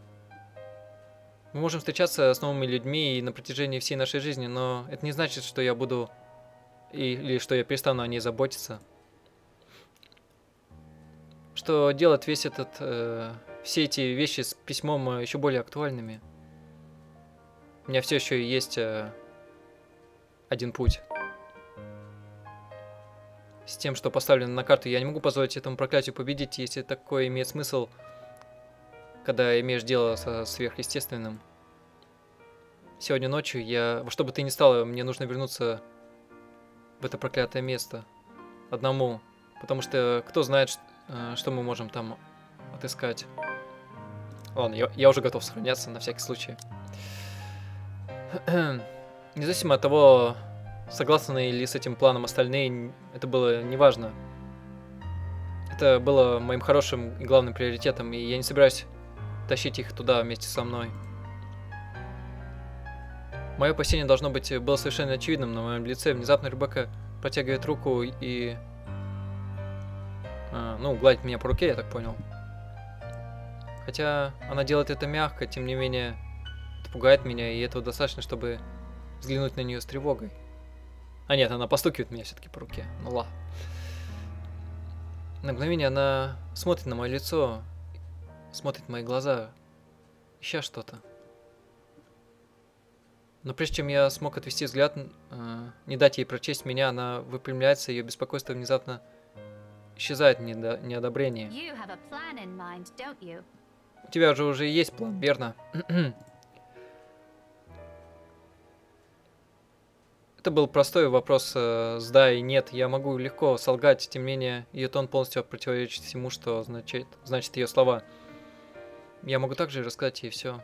A: Мы можем встречаться с новыми людьми и на протяжении всей нашей жизни, но это не значит, что я буду или что я перестану о ней заботиться. Что делает все эти вещи с письмом еще более актуальными. У меня все еще есть один путь. С тем, что поставлено на карту, я не могу позволить этому проклятию победить, если такое имеет смысл, когда имеешь дело со сверхъестественным. Сегодня ночью во что бы ты ни стало, мне нужно вернуться в это проклятое место. Одному. Потому что кто знает, что мы можем там отыскать. Ладно, я уже готов сохраняться на всякий случай. Независимо от того, согласны ли с этим планом остальные, это было неважно. Это было моим хорошим и главным приоритетом, и я не собираюсь тащить их туда вместе со мной. Мое опасение, должно быть, было совершенно очевидным на моем лице. Внезапно Ребекка протягивает руку и... гладит меня по руке, я так понял. Хотя она делает это мягко, тем не менее, это пугает меня, и этого достаточно, чтобы взглянуть на нее с тревогой. А нет, она постукивает меня все-таки по руке. Ну ладно. На мгновение она смотрит на мое лицо, смотрит в мои глаза, ища что-то. Но прежде чем я смог отвести взгляд, не дать ей прочесть меня, она выпрямляется, ее беспокойство внезапно исчезает в неодобрении. У тебя же уже есть план, верно? Это был простой вопрос с да и нет. Я могу легко солгать, тем не менее, ее тон полностью противоречит всему, что значит ее слова. Я могу также рассказать ей все.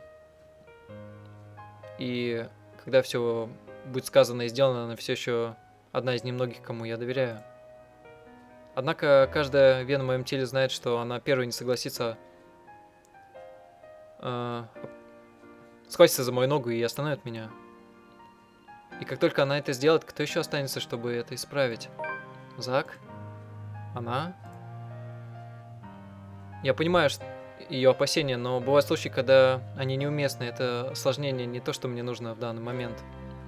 A: И когда все будет сказано и сделано, она все еще одна из немногих, кому я доверяю. Однако каждая вена в моем теле знает, что она первой не согласится схватится за мою ногу и остановит меня. И как только она это сделает, кто еще останется, чтобы это исправить? Зак? Она? Я понимаю, ее опасения, но бывают случаи, когда они неуместны. Это осложнение не то, что мне нужно в данный момент.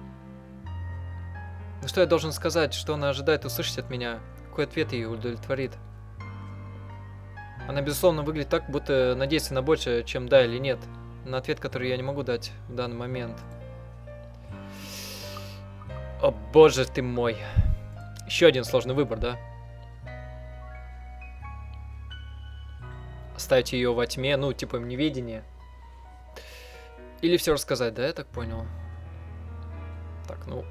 A: Ну что я должен сказать? Что она ожидает услышать от меня? Какой ответ ее удовлетворит? Она, безусловно, выглядит так, будто надеется на большее, чем да или нет. На ответ, который я не могу дать в данный момент. О боже ты мой. Еще один сложный выбор, да? Оставить ее во тьме, ну, типа в неведении. Или все рассказать, да, я так понял? Так, ну...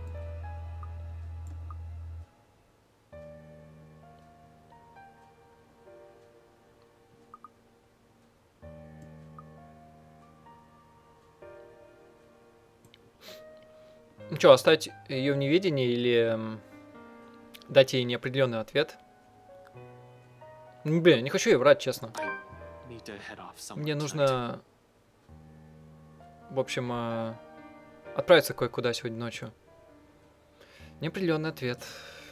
A: Ну что, оставить ее в неведении или дать ей неопределенный ответ? Блин, не хочу ей врать, честно. Мне нужно, в общем, отправиться кое-куда сегодня ночью. Неопределенный ответ.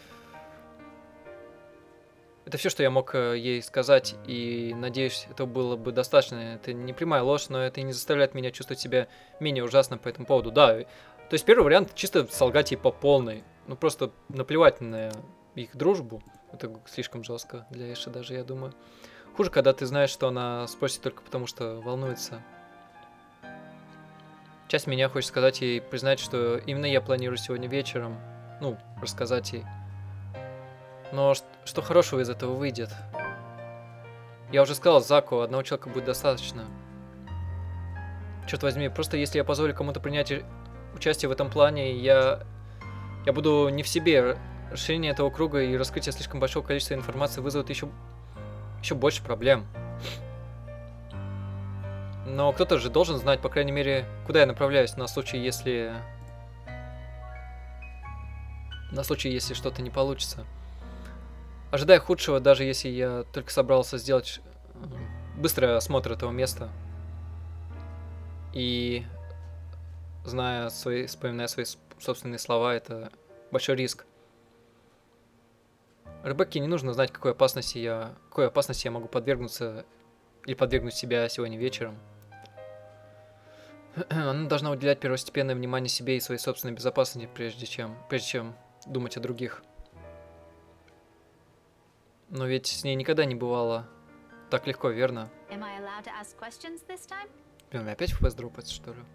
A: Это все, что я мог ей сказать, и надеюсь, это было бы достаточно. Это не прямая ложь, но это не заставляет меня чувствовать себя менее ужасно по этому поводу. Да, то есть первый вариант чисто солгать ей по полной. Ну просто наплевать на их дружбу. Это слишком жестко для Эши даже, я думаю. Хуже, когда ты знаешь, что она спросит только потому, что волнуется. Часть меня хочет сказать ей, признать, что именно я планирую сегодня вечером, ну, рассказать ей. Но что хорошего из этого выйдет? Я уже сказал Заку, одного человека будет достаточно. Черт возьми, просто если я позволю кому-то принять участие в этом плане, я буду не в себе. Расширение этого круга и раскрытие слишком большого количества информации вызовут еще больше проблем. Но кто-то же должен знать, по крайней мере, куда я направляюсь на случай, если что-то не получится. Ожидая худшего, даже если я только собрался сделать быстрый осмотр этого места и вспоминая свои собственные слова, это большой риск. Ребекке не нужно знать, какой опасности я могу подвергнуться или подвергнуть себя сегодня вечером. Она должна уделять первостепенное внимание себе и своей собственной безопасности, прежде чем думать о других. Но ведь с ней никогда не бывало так легко, верно? Блин, опять FPS дропается, что ли?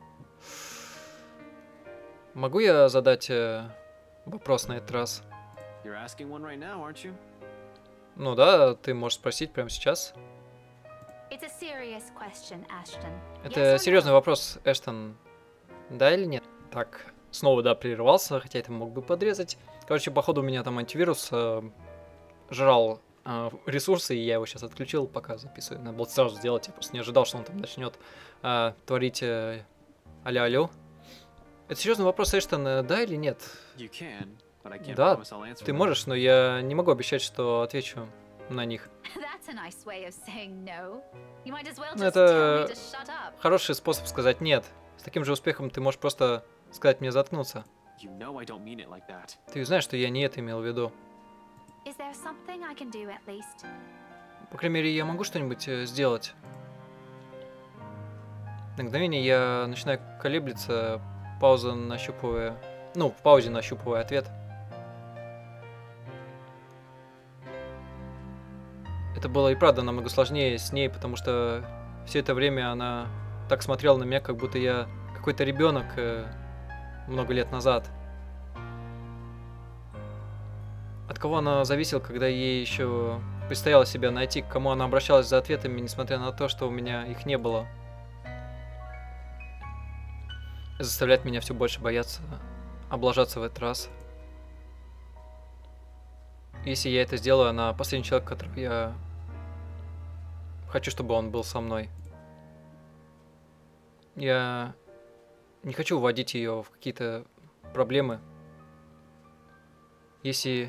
A: Могу я задать вопрос на этот раз? Ну да, ты можешь спросить прямо сейчас. Это серьезный вопрос, Эштон. Да или нет? Так, снова да, прервался, хотя это мог бы подрезать. Короче, походу у меня там антивирус жрал ресурсы, и я его сейчас отключил, пока записываю. Надо было сразу сделать, я просто не ожидал, что он там начнет творить алло-алло. Это серьезный вопрос, Эштон, да или нет? Да, ты можешь, но я не могу обещать, что отвечу на них. Ну, это хороший способ сказать нет. С таким же успехом ты можешь просто сказать мне заткнуться. Ты знаешь, что я не это имел в виду. По крайней мере, я могу что-нибудь сделать. На мгновение я начинаю колеблиться, в паузе нащупывая ответ. Это было и правда намного сложнее с ней, потому что все это время она так смотрела на меня, как будто я какой-то ребенок много лет назад. От кого она зависела, когда ей еще предстояло себя найти, к кому она обращалась за ответами, несмотря на то, что у меня их не было. Заставляет меня все больше бояться облажаться в этот раз. Если я это сделаю, она последний человек, которого я хочу, чтобы он был со мной. Я не хочу вводить ее в какие-то проблемы. Если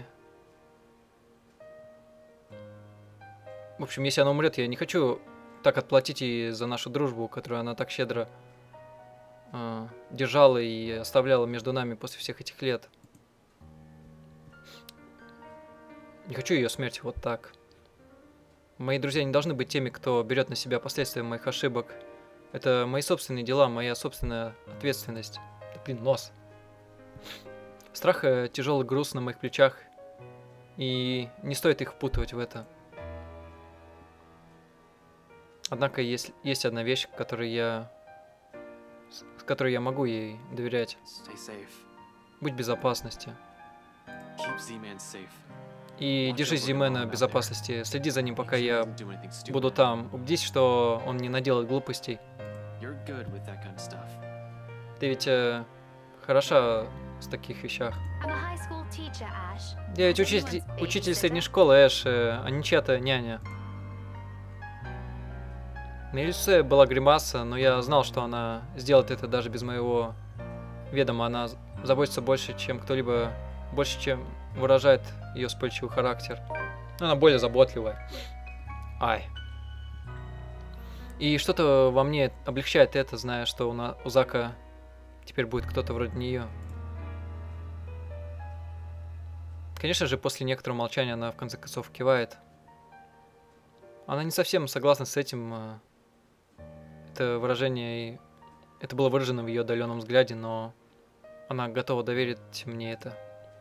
A: она умрет, я не хочу так отплатить ей за нашу дружбу, которую она так щедро держала и оставляла между нами после всех этих лет. Не хочу ее смерти вот так. Мои друзья не должны быть теми, кто берет на себя последствия моих ошибок. Это мои собственные дела, моя собственная ответственность. Да блин, нос. Страх — тяжелый груз на моих плечах, и не стоит их впутывать в это. Однако есть одна вещь, с которой я могу ей доверять. Будь в безопасности. И держи Зимена в безопасности. Следи за ним, пока я буду там. Убедись, что он не наделает глупостей. Ты ведь хороша в таких вещах. Я ведь учитель средней школы, Эш, а не чья-то няня. На ее лице была гримаса, но я знал, что она сделает это даже без моего ведома. Она заботится больше, чем кто-либо, больше, чем выражает ее вспыльчивый характер. Она более заботливая. Ай. И что-то во мне облегчает это, зная, что у Зака теперь будет кто-то вроде нее. Конечно же, после некоторого молчания она в конце концов кивает. Она не совсем согласна с этим. Это выражение, это было выражено в ее отдаленном взгляде, но она готова доверить мне это.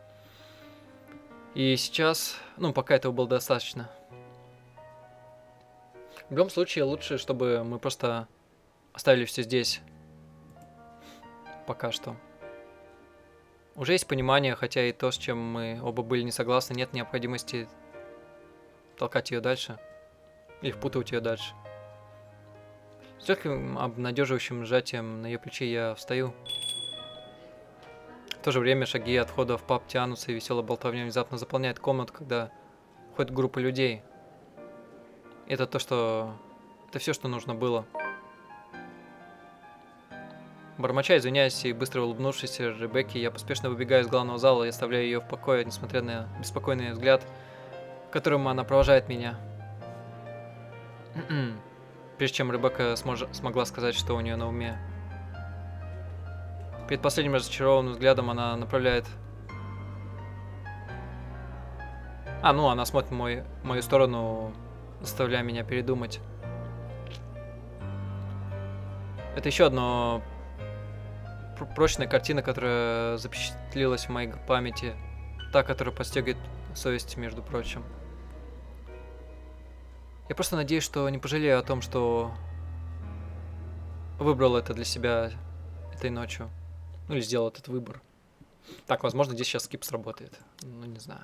A: И сейчас, пока этого было достаточно. В любом случае, лучше, чтобы мы просто оставили все здесь. Пока что. Уже есть понимание, хотя и то, с чем мы оба были не согласны, нет необходимости толкать ее дальше. Или впутывать ее дальше. С легким обнадеживающим сжатием на ее плече я встаю. В то же время шаги от входа в паб тянутся, и веселая болтовня внезапно заполняет комнату, когда входит группа людей. Это все, что нужно было. Бормоча, извиняясь и быстро улыбнувшись Ребекке, я поспешно выбегаю из главного зала и оставляю ее в покое, несмотря на беспокойный взгляд, которым она провожает меня. Прежде чем Ребекка смогла сказать, что у нее на уме. Перед последним разочарованным взглядом она направляет... она смотрит в мою сторону, заставляя меня передумать. Это еще одна прочная картина, которая запечатлелась в моей памяти. Та, которая подстегивает совесть, между прочим. Я просто надеюсь, что не пожалею о том, что выбрал это для себя этой ночью. Или сделал этот выбор. Так, возможно, здесь сейчас скип сработает. Не знаю.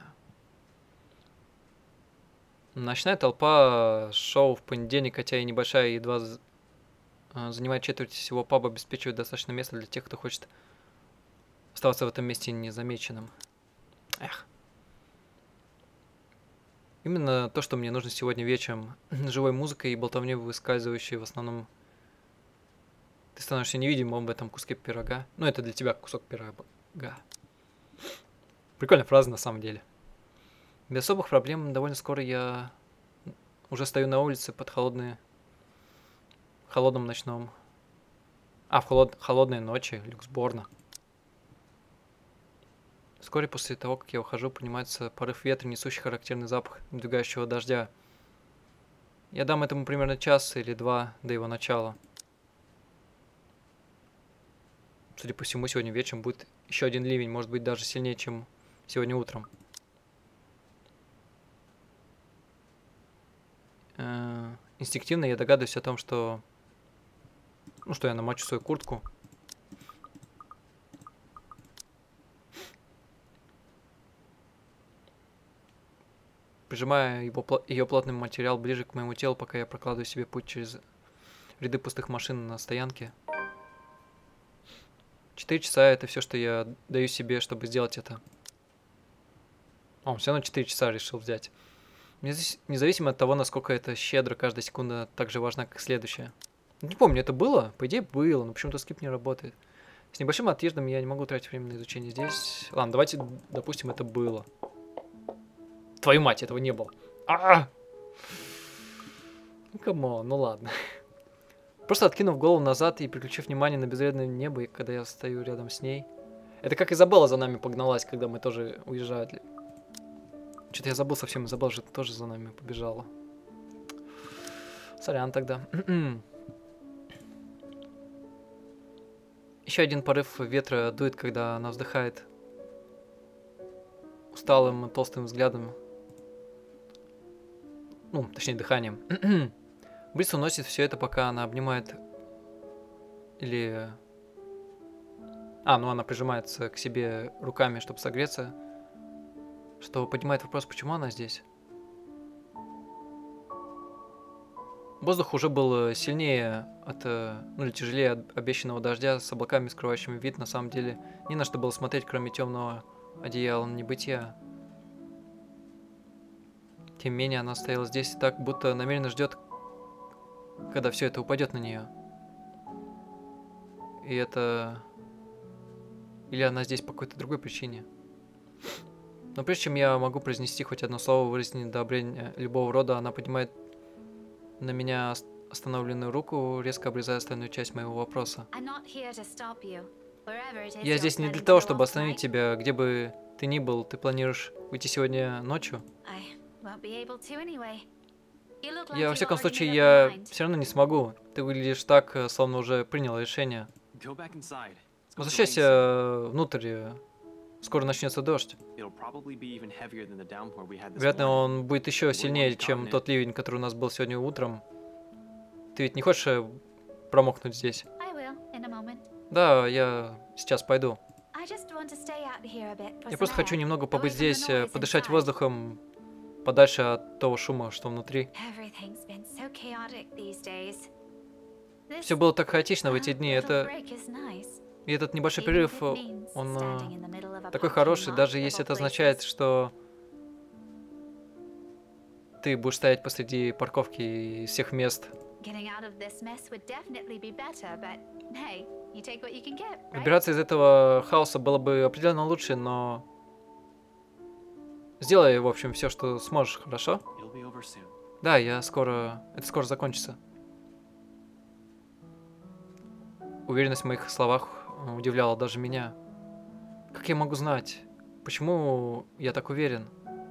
A: Ночная толпа шоу в понедельник, хотя и небольшая, едва занимает четверть всего паба, обеспечивает достаточно места для тех, кто хочет оставаться в этом месте незамеченным. Эх. Именно то, что мне нужно сегодня вечером. Живой музыкой и болтовней, выскальзывающей в основном. Ты становишься невидимым в этом куске пирога. Это для тебя кусок пирога. Прикольная фраза на самом деле. Без особых проблем довольно скоро я уже стою на улице под холодной ночи Люксборна. Вскоре после того, как я ухожу, поднимается порыв ветра, несущий характерный запах надвигающего дождя. Я дам этому примерно час или два до его начала. Судя по всему, сегодня вечером будет еще один ливень, может быть, даже сильнее, чем сегодня утром. Инстинктивно я догадываюсь о том, что я намочу свою куртку. Прижимая ее плотный материал ближе к моему телу, пока я прокладываю себе путь через ряды пустых машин на стоянке. 4 часа — это все, что я даю себе, чтобы сделать это. Он все равно 4 часа решил взять. Независимо от того, насколько это щедро, каждая секунда так же важна, как следующая. Не помню, это было? По идее, было, но почему-то скип не работает. С небольшим отъездом я не могу тратить время на изучение здесь. Ладно, давайте, допустим, это было. Твою мать, этого не было. Камон, ладно. Просто откинув голову назад и переключив внимание на безвредное небо, когда я стою рядом с ней. Это как Изабелла за нами погналась, когда мы тоже уезжали. Что-то я забыл совсем, Изабелла же тоже за нами побежала. Сорян тогда. Еще один порыв ветра дует, когда она вздыхает усталым толстым взглядом. Ну, точнее, дыханием. Бриз уносит все это, пока она обнимает... Или... ну она прижимается к себе руками, чтобы согреться. Что поднимает вопрос, почему она здесь. Воздух уже был сильнее или тяжелее от обещанного дождя, с облаками, скрывающими вид. На самом деле, ни на что было смотреть, кроме темного одеяла небытия. Тем не менее, она стояла здесь так, будто намеренно ждет, когда все это упадет на нее. И это... Или она здесь по какой-то другой причине. Но прежде чем я могу произнести хоть одно слово, выразить недообрение любого рода, она поднимает на меня остановленную руку, резко обрезая остальную часть моего вопроса. Я здесь не для того, чтобы остановить тебя. Где бы ты ни был, ты планируешь уйти сегодня ночью? Во всяком случае, я все равно не смогу. Ты выглядишь так, словно уже принял решение. Возвращайся внутрь. Скоро начнется дождь. Вероятно, он будет еще сильнее, чем тот ливень, который у нас был сегодня утром. Ты ведь не хочешь промокнуть здесь? Да, я сейчас пойду. Я просто хочу немного побыть здесь, подышать воздухом, подальше от того шума, что внутри. Все было так хаотично в эти дни. И этот небольшой перерыв, он такой хороший, даже если это означает, что ты будешь стоять посреди парковки из всех мест. Выбираться из этого хаоса было бы определенно лучше, но сделай, в общем, все, что сможешь, хорошо? Да, это скоро закончится. Уверенность в моих словах удивляла даже меня. Как я могу знать? Почему я так уверен?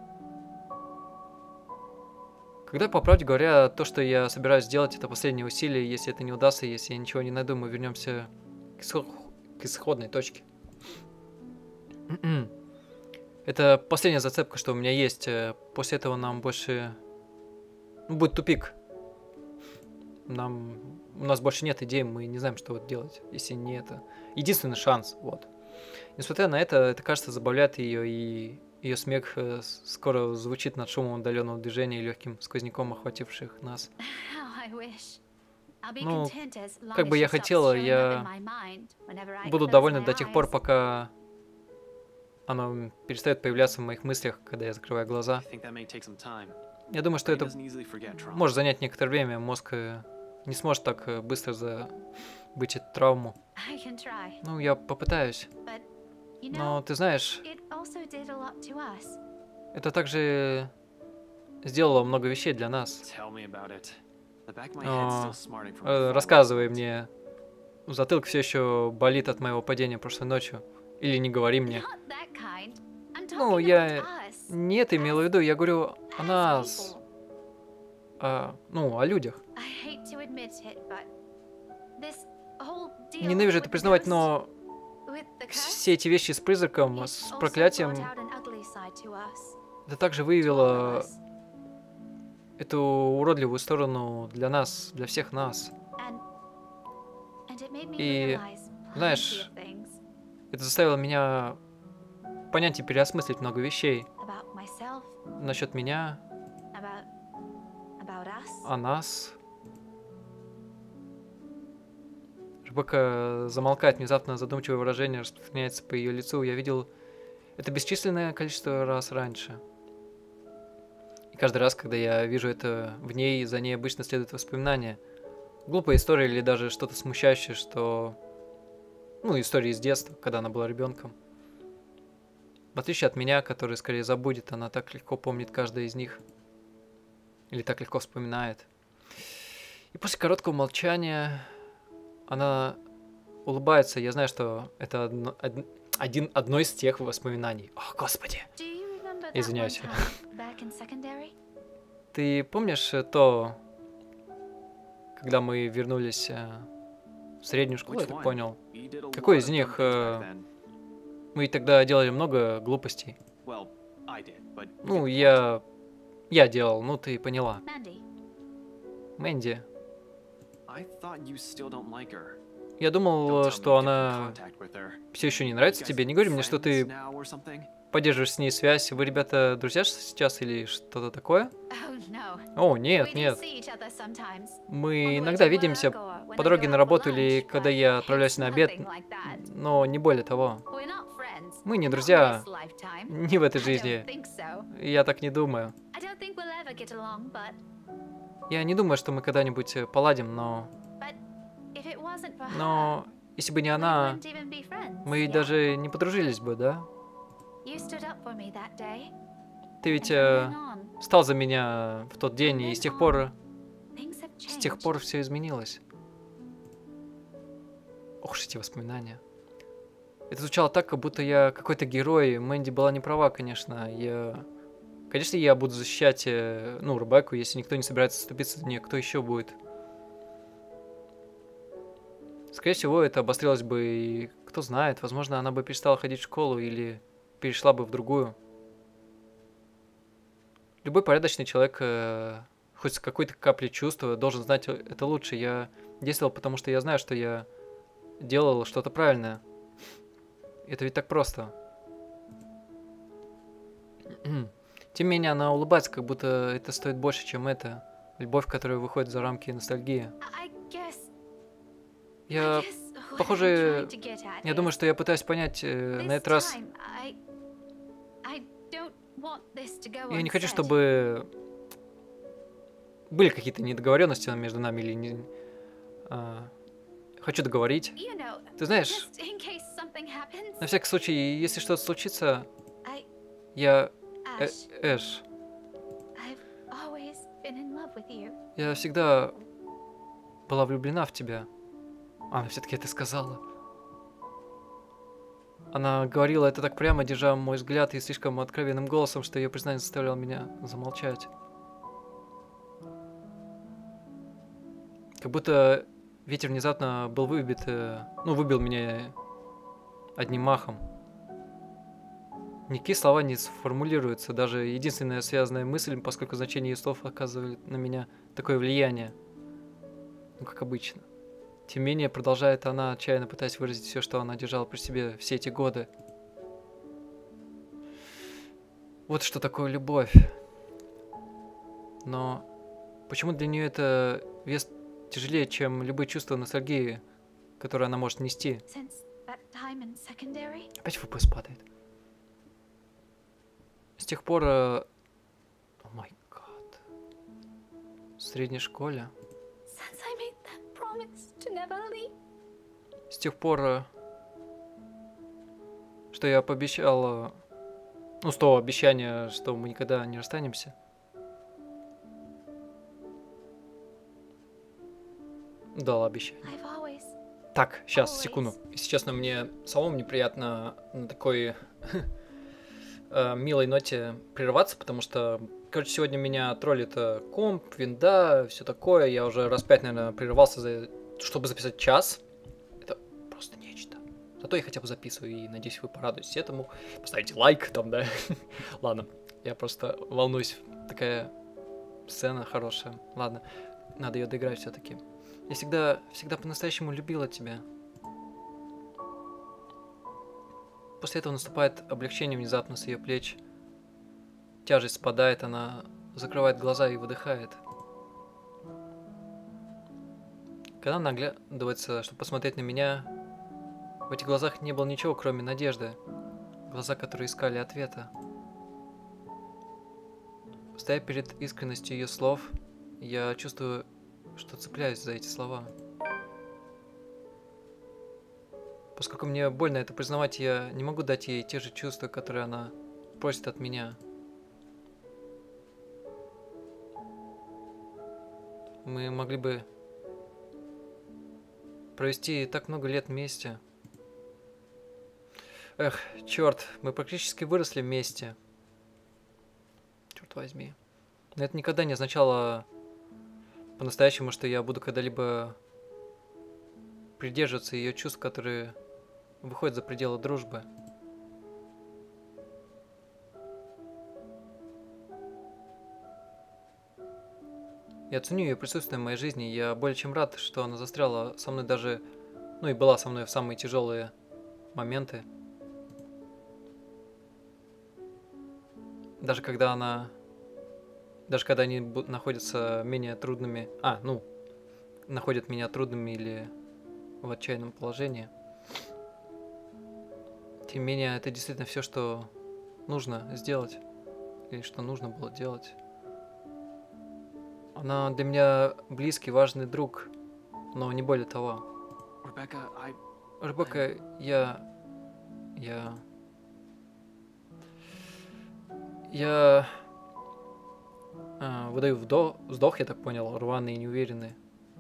A: Когда, по правде говоря, то, что я собираюсь сделать, это последнее усилие. Если это не удастся, если я ничего не найду, мы вернемся к исходной точке. Это последняя зацепка, что у меня есть. После этого нам больше... будет тупик. У нас больше нет идей, мы не знаем, что делать, если не это. Единственный шанс, вот. Несмотря на это кажется, забавляет ее, и ее смех скоро звучит над шумом удаленного движения и легким сквозняком, охвативших нас. Ну, как бы я хотела, я буду довольна до тех пор, пока оно перестает появляться в моих мыслях, когда я закрываю глаза. Я думаю, что это может занять некоторое время, мозг не сможет так быстро забыть эту травму. Ну, я попытаюсь. Но ты знаешь, это также сделало много вещей для нас. Рассказывай мне. Затылок все еще болит от моего падения прошлой ночью. Или не говори мне. Ну, я не это имел в виду, я говорю о нас. О людях. Ненавижу это признавать, но все эти вещи с призраком, с проклятием, это также выявило эту уродливую сторону для нас, для всех нас. И, знаешь, это заставило меня понять и переосмыслить много вещей. Насчет меня, о нас. Ребекка замолкает, внезапно задумчивое выражение распространяется по ее лицу. Я видел это бесчисленное количество раз раньше. И каждый раз, когда я вижу это в ней, за ней обычно следует воспоминание. Глупая история или даже что-то смущающее, что... история из детства, когда она была ребенком. В отличие от меня, который скорее забудет, она так легко помнит каждое из них. Или так легко вспоминает. И после короткого молчания она улыбается. Я знаю, что это одно из тех воспоминаний. О, Господи! Извиняюсь. Ты помнишь когда мы вернулись в среднюю школу, я так понял. Какой из них? Мы тогда делали много глупостей. Ну, я делал, ну ты поняла. Мэнди. Я думал, что она все еще не нравится тебе. Не говори мне, что ты поддерживаешь с ней связь. Вы, ребята, друзья сейчас или что-то такое? О, нет, нет. Мы иногда видимся по дороге на работу или когда я отправляюсь на обед, но не более того. Мы не друзья, не в этой жизни. Я так не думаю. Я не думаю, что мы когда-нибудь поладим, но если бы не она, мы даже не подружились бы, да? Ты ведь встал за меня в тот день, и с тех пор все изменилось. Ох уж эти воспоминания. Это звучало так, как будто я какой-то герой. Мэнди была не права, конечно. Конечно, я буду защищать, Ребекку, если никто не собирается вступиться за нее, кто еще будет? Скорее всего, это обострилось бы, и кто знает, возможно, она бы перестала ходить в школу или перешла бы в другую. Любой порядочный человек, хоть с какой-то каплей чувства, должен знать это лучше. Я действовал, потому что я знаю, что я делал что-то правильное. Это ведь так просто. Тем не менее, она улыбается, как будто это стоит больше, чем это. Любовь, которая выходит за рамки ностальгии. Похоже, я думаю, что я пытаюсь понять на этот раз. Я не хочу, чтобы были какие-то недоговоренности между нами или не. Хочу договорить. Ты знаешь, на всякий случай, если что-то случится, Эш, я всегда была влюблена в тебя. Она все-таки это сказала. Она говорила это так прямо, держа мой взгляд и слишком откровенным голосом, что ее признание заставляло меня замолчать. Как будто ветер внезапно был выбил меня одним махом. Никакие слова не сформулируются, даже единственная связанная мысль, поскольку значение ее слов оказывает на меня такое влияние. Ну, как обычно. Тем не менее, продолжает она, отчаянно пытаясь выразить все, что она держала при себе все эти годы. Вот что такое любовь. Но почему для нее это вес тяжелее, чем любые чувства ностальгии, которые она может нести? Опять FPS падает. С тех пор... О май гад. В средней школе. С тех пор, что я пообещал... с того обещания, что мы никогда не расстанемся. Дал обещание. Так, сейчас, секунду. Если честно, мне самому неприятно на такой милой ноте прерваться, потому что, сегодня меня троллит комп, винда, все такое. Я уже раз 5, наверное, прервался, чтобы записать час. Это просто нечто. Зато я хотя бы записываю, и надеюсь, вы порадуетесь этому. Поставите лайк там, да? Ладно, я просто волнуюсь. Такая сцена хорошая. Ладно, надо ее доиграть все-таки. Я всегда по-настоящему любила тебя. После этого наступает облегчение внезапно с ее плеч. Тяжесть спадает, она закрывает глаза и выдыхает. Когда она оглядывается, чтобы посмотреть на меня, в этих глазах не было ничего, кроме надежды. Глаза, которые искали ответа. Стоя перед искренностью ее слов, я чувствую, что цепляюсь за эти слова. Поскольку мне больно это признавать, я не могу дать ей те же чувства, которые она просит от меня. Мы могли бы провести так много лет вместе. Эх, черт, мы практически выросли вместе. Черт возьми. Но это никогда не означало по-настоящему, что я буду когда-либо придерживаться ее чувств, которые выходят за пределы дружбы. Я ценю ее присутствие в моей жизни, и я более чем рад, что она застряла со мной даже, ну и была со мной в самые тяжелые моменты. Даже когда они находятся менее трудными, находят меня трудными или в отчаянном положении. Тем не менее, это действительно все, что нужно сделать, или что нужно было делать. Она для меня близкий, важный друг, но не более того. Ребекка, я выдаю вздох, я так понял, рваный и неуверенный.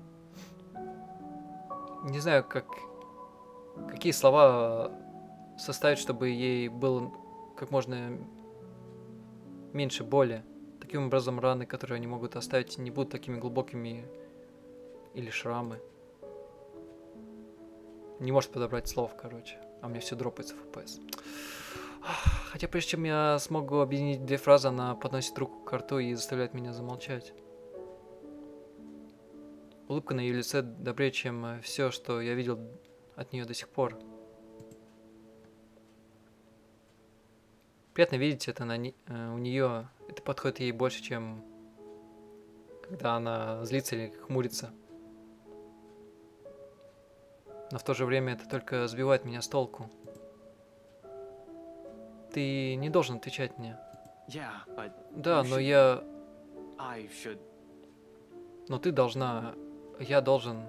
A: Не знаю, какие слова составить, чтобы ей было как можно меньше боли. Таким образом, раны, которые они могут оставить, не будут такими глубокими или шрамы. Не может подобрать слов, короче. А у меня все дропается в FPS. Хотя прежде чем я смогу объединить две фразы, она подносит руку к рту и заставляет меня замолчать. Улыбка на ее лице добрее, чем все, что я видел от нее до сих пор. Приятно видеть это у нее. Это подходит ей больше, чем когда она злится или хмурится. Но в то же время это только сбивает меня с толку. Ты не должен отвечать мне. Да, но ты должна... Я должен...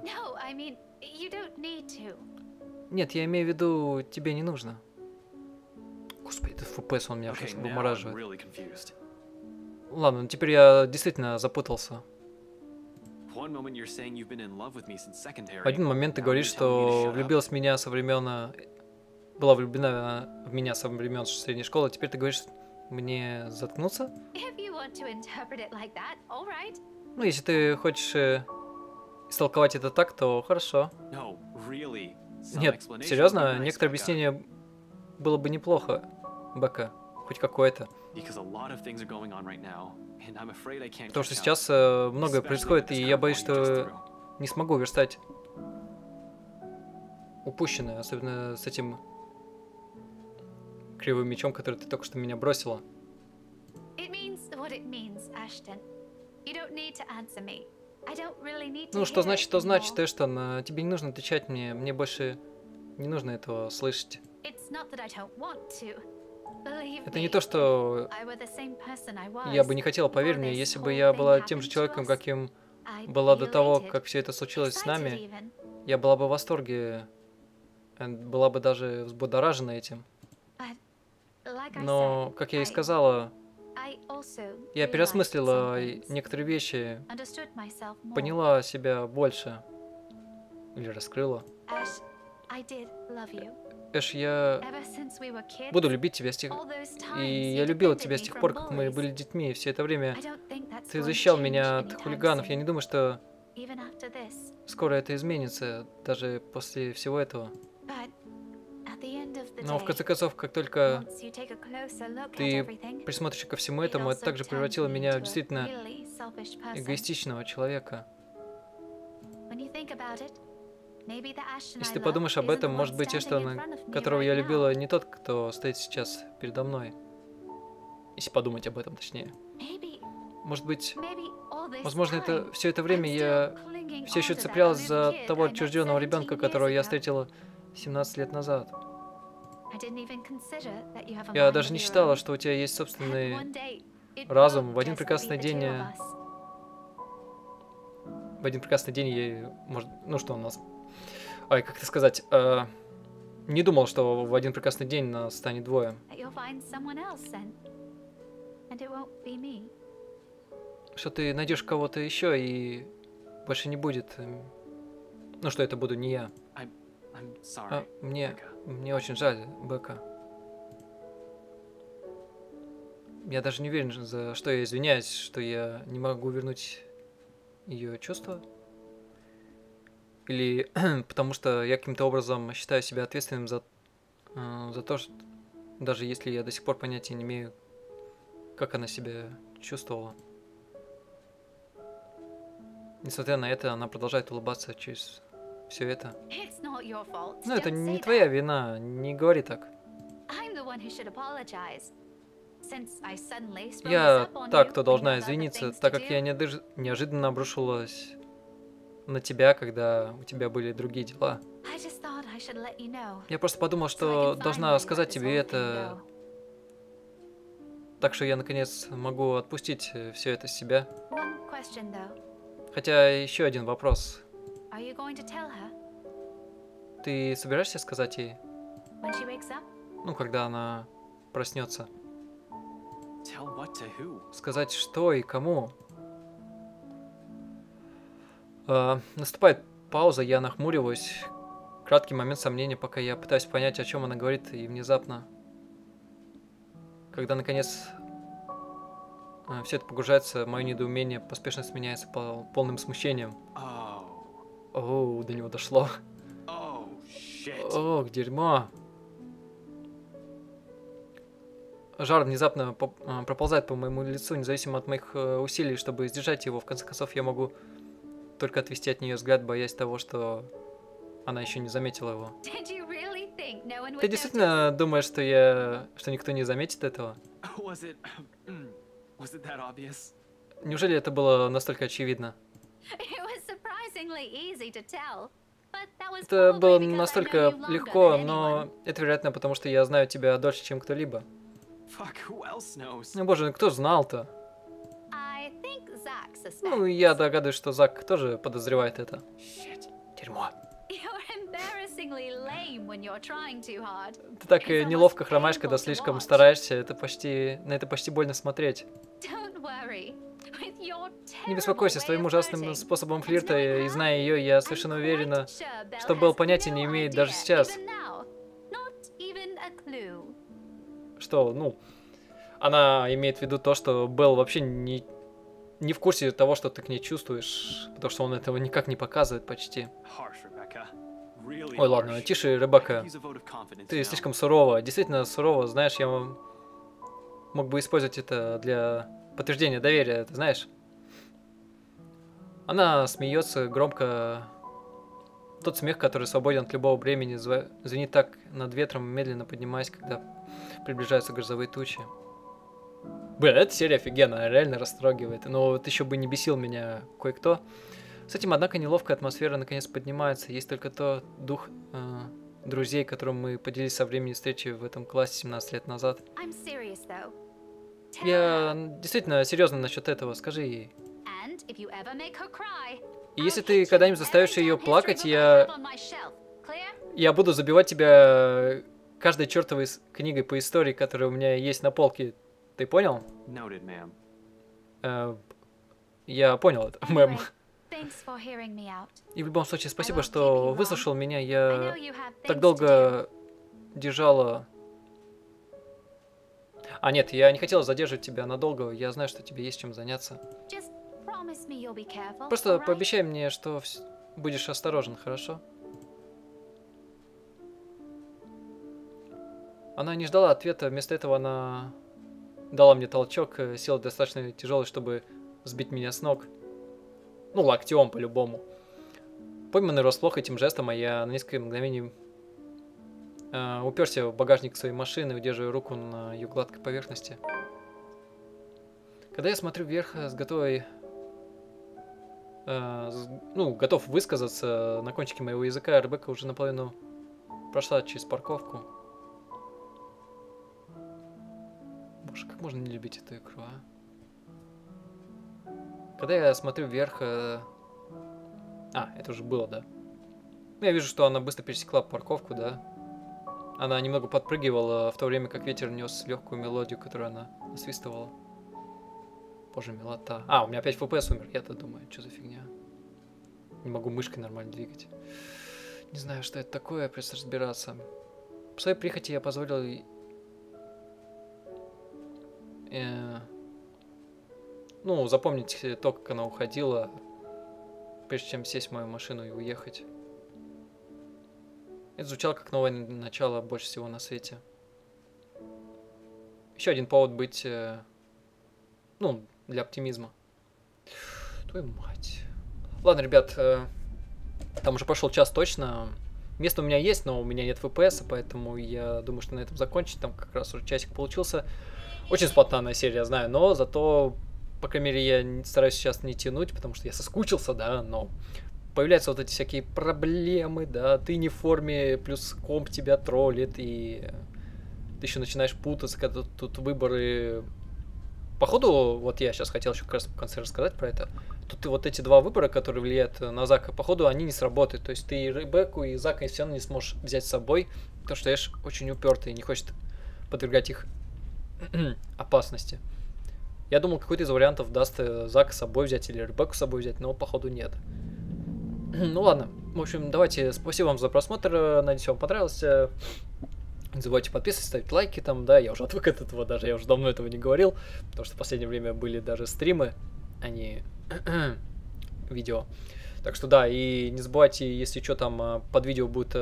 A: Нет, я имею в виду, тебе не нужно. Господи, этот FPS, он меня просто вымораживает. Ладно, теперь я действительно запутался. В один момент ты говоришь, что влюбилась в меня со времен... Была влюблена в меня со времен средней школы, теперь ты говоришь мне заткнуться? Ну, если ты хочешь истолковать это так, то хорошо. Нет, серьезно, некоторое объяснение было бы неплохо, Бека, хоть какое-то. Потому что сейчас многое происходит, и я боюсь, что не смогу верстать упущенное, особенно с этим кривым мечом, который ты только что меня бросила. Ну, что значит, то значит, Эштон. Тебе не нужно отвечать мне больше не нужно этого слышать. Это не то, что я бы не хотела, поверь мне, если бы я была тем же человеком, каким была до того, как все это случилось с нами, я была бы в восторге, была бы даже взбудоражена этим. Но, как я и сказала, я переосмыслила некоторые вещи, поняла себя больше. Или раскрыла. Эш, я буду любить тебя с тех... И я любила тебя с тех пор, как мы были детьми, и все это время ты защищал меня от хулиганов. Я не думаю, что скоро это изменится, даже после всего этого. Но в конце концов, как только ты присмотришься ко всему этому, это также превратило меня в действительно эгоистичного человека. Если ты подумаешь об этом, может быть, Эштон, которого я любила, не тот, кто стоит сейчас передо мной. Если подумать об этом, точнее. Может быть, возможно, все это время я все еще цеплялась за того отчужденного ребенка, которого я встретила 17 лет назад. Я даже не считала, что у тебя есть собственный разум. В один прекрасный день ну что у нас... Ой, как это сказать? Не думал, что в один прекрасный день нас станет двое. Что ты найдешь кого-то еще и больше не будет. Ну что это буду не я. Мне очень жаль, Бека. Я даже не уверен, за что я извиняюсь, что я не могу вернуть ее чувства? Или потому что я каким-то образом считаю себя ответственным за то, что даже если я до сих пор понятия не имею, как она себя чувствовала. Несмотря на это, она продолжает улыбаться через все это.
B: It's not your fault.
A: Ну, это
B: Don't
A: не
B: say
A: твоя
B: that.
A: вина, не говори так.
B: I'm the one who should apologize. Since I suddenly sprung this
A: Я
B: up on
A: та,
B: you
A: кто
B: when you
A: должна
B: have other
A: извиниться,
B: things to
A: так как
B: do.
A: я неожиданно обрушилась на тебя, когда у тебя были другие дела.
B: I just thought I should let you know.
A: Я просто подумал,
B: So I
A: что
B: can
A: должна
B: finally
A: сказать
B: let this
A: тебе
B: whole
A: это,
B: thing go.
A: так что я наконец могу отпустить все это с себя.
B: One question though.
A: Хотя еще один вопрос.
B: Are you going to tell her
A: Ты собираешься сказать ей,
B: when she wakes up?
A: ну, когда она проснется?
C: Tell what to who?
A: Сказать что и кому? Наступает пауза, я нахмуриваюсь. Краткий момент сомнения, пока я пытаюсь понять, о чем она говорит, и внезапно, когда наконец все это погружается, мое недоумение поспешно сменяется полным смущением.
C: Oh.
A: Оу, до него дошло.
C: Oh, shit.
A: Ох, дерьмо. Жар внезапно проползает по моему лицу, независимо от моих усилий, чтобы сдержать его. В конце концов, я могу только отвести от нее взгляд, боясь того, что она еще не заметила его.
B: Did you really think no one
A: Ты
B: would notice?
A: действительно думаешь, что никто не заметит этого?
C: Was it that obvious?
A: Неужели это было настолько очевидно?
B: It was surprisingly easy to tell. But that was
A: Это
B: probably
A: было
B: because I know
A: настолько
B: you longer
A: легко,
B: than
A: но
B: anyone.
A: это, вероятно, потому что я знаю тебя дольше, чем кто-либо.
C: Fuck, who else knows?
A: Ну, боже, кто знал-то?
B: I think Zach
A: Ну,
B: suspects.
A: я догадываюсь, что Зак тоже подозревает это.
C: Shit.
A: Дерьмо.
B: You're embarrassingly lame when you're trying too hard.
A: Ты так
B: It's almost
A: неловко хромаешь, когда
B: painful to
A: слишком
B: watch.
A: стараешься. На это почти больно смотреть.
B: Don't worry. With your
A: Не
B: terrible
A: беспокойся, с
B: way
A: твоим
B: of
A: ужасным
B: flirting,
A: способом
B: and
A: флирта,
B: knowing
A: и
B: her,
A: зная ее, я
B: I'm
A: совершенно
B: quite
A: уверена,
B: sure Belle
A: что
B: has
A: Белл понятия
B: no
A: не имеет
B: idea,
A: даже сейчас,
B: even now. Not even a clue.
A: что, ну, она имеет в виду то, что Белл вообще не в курсе того, что ты к ней чувствуешь, потому что он этого никак не показывает почти.
C: Harsh, Rebecca. Really
A: Ой, ладно,
C: harsh.
A: тише,
C: I
A: Ребекка.
C: could use a vote of confidence
A: Ты
C: now.
A: слишком сурова, действительно сурова, знаешь, я мог бы использовать это для подтверждения доверия, ты знаешь? Она смеется громко. Тот смех, который свободен от любого бремени, звенит так над ветром, медленно поднимаясь, когда приближаются грозовые тучи. Блин, эта серия офигенная, реально растрогивает. Но вот еще бы не бесил меня кое-кто. С этим, однако, неловкая атмосфера наконец поднимается. Есть только дух друзей, которым мы поделились со времени встречи в этом классе 17 лет назад.
B: I'm serious though. Tell
A: Я
B: her,
A: действительно серьезно насчет этого, скажи ей.
B: and if you ever make her cry,
A: И если
B: I'll
A: ты
B: hit you
A: когда-нибудь
B: with
A: заставишь
B: every
A: ее
B: damn history
A: плакать,
B: book I
A: я
B: have on my shelf. Clear?
A: Я буду забивать тебя каждой чертовой книгой по истории, которая у меня есть на полке. Ты понял?
C: Noted, ma'am.
A: Я понял это, мэм.
B: Anyway, thanks for hearing me out.
A: И в любом случае, спасибо,
B: I won't keep
A: что
B: you long.
A: выслушал меня.
B: I know
A: Я
B: you have
A: так
B: things to do.
A: долго держала... А, нет, я не хотела задерживать тебя надолго. Я знаю, что тебе есть чем заняться.
B: Just promise me you'll be careful.
A: Просто
B: alright?
A: пообещай мне, что будешь осторожен, хорошо? Она не ждала ответа, вместо этого она дала мне толчок, села достаточно тяжелый, чтобы сбить меня с ног. Ну, локтем по-любому. Пойманный врасплох этим жестом, а я на несколько мгновений уперся в багажник своей машины, удерживая руку на ее гладкой поверхности. Когда я смотрю вверх с готовой... готов высказаться на кончике моего языка, Ребекка уже наполовину прошла через парковку. Боже, как можно не любить эту игру, а? Когда я смотрю вверх... это уже было, да. Ну, я вижу, что она быстро пересекла парковку, да. Она немного подпрыгивала в то время, как ветер нес легкую мелодию, которую она насвистывала. Боже, милота. У меня опять FPS умер. Я-то думаю, что за фигня. Не могу мышкой нормально двигать. Не знаю, что это такое, придется разбираться. По своей прихоти я позволил... запомнить то, как она уходила. прежде чем сесть в мою машину и уехать. Это звучало как новое начало больше всего на свете. Еще один повод быть, ну, для оптимизма. Твою мать. Ладно, ребят, там уже прошел час точно. Место у меня есть, но у меня нет FPS, поэтому я думаю, что на этом закончить. Там как раз уже часик получился. Очень спонтанная серия, знаю, но зато, по крайней мере, я стараюсь сейчас не тянуть, потому что я соскучился, да, но появляются вот эти всякие проблемы, да, ты не в форме, плюс комп тебя троллит, и ты еще начинаешь путаться, когда тут выборы. Походу, вот я сейчас хотел еще как раз в конце рассказать про это. Тут вот эти два выбора, которые влияют на Зака, походу, они не сработают. То есть ты и Ребекку, и Зака все равно не сможешь взять с собой, потому что Эш очень упертый и не хочет подвергать их опасности. Я думал, какой-то из вариантов даст Зака с собой взять или Ребекку с собой взять, но походу нет. Ну ладно. В общем, давайте, спасибо вам за просмотр. Надеюсь, вам понравилось. Не забывайте подписываться, ставить лайки там, да, я уже отвык от этого, даже я уже давно этого не говорил, потому что в последнее время были даже стримы, а не видео. Так что да, и не забывайте, если что, там под видео будет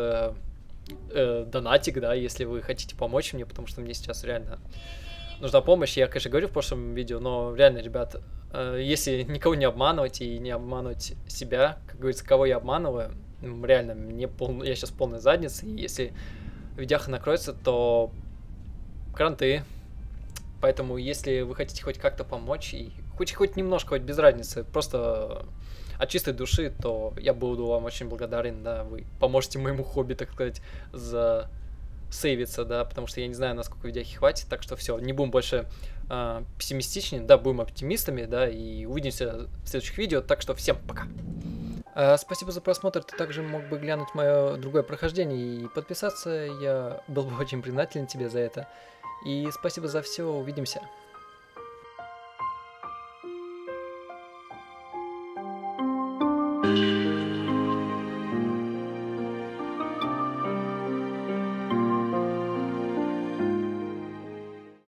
A: донатик, да, если вы хотите помочь мне, потому что мне сейчас реально нужна помощь. Я, конечно, говорю в прошлом видео, но реально, ребят, если никого не обманывать и не обманывать себя, как говорится, кого я обманываю, реально, я сейчас полная задница, и если видяха накроется, то кранты. Поэтому, если вы хотите хоть как-то помочь, и хоть немножко, хоть без разницы, просто от чистой души, то я буду вам очень благодарен, да, вы поможете моему хобби, так сказать, засейвиться, да, потому что я не знаю, насколько видяхи хватит, так что все, не будем больше пессимистичнее, да, будем оптимистами, да, и увидимся в следующих видео, так что всем пока! Спасибо за просмотр, ты также мог бы глянуть мое другое прохождение и подписаться, я был бы очень признателен тебе за это. И спасибо за все, увидимся.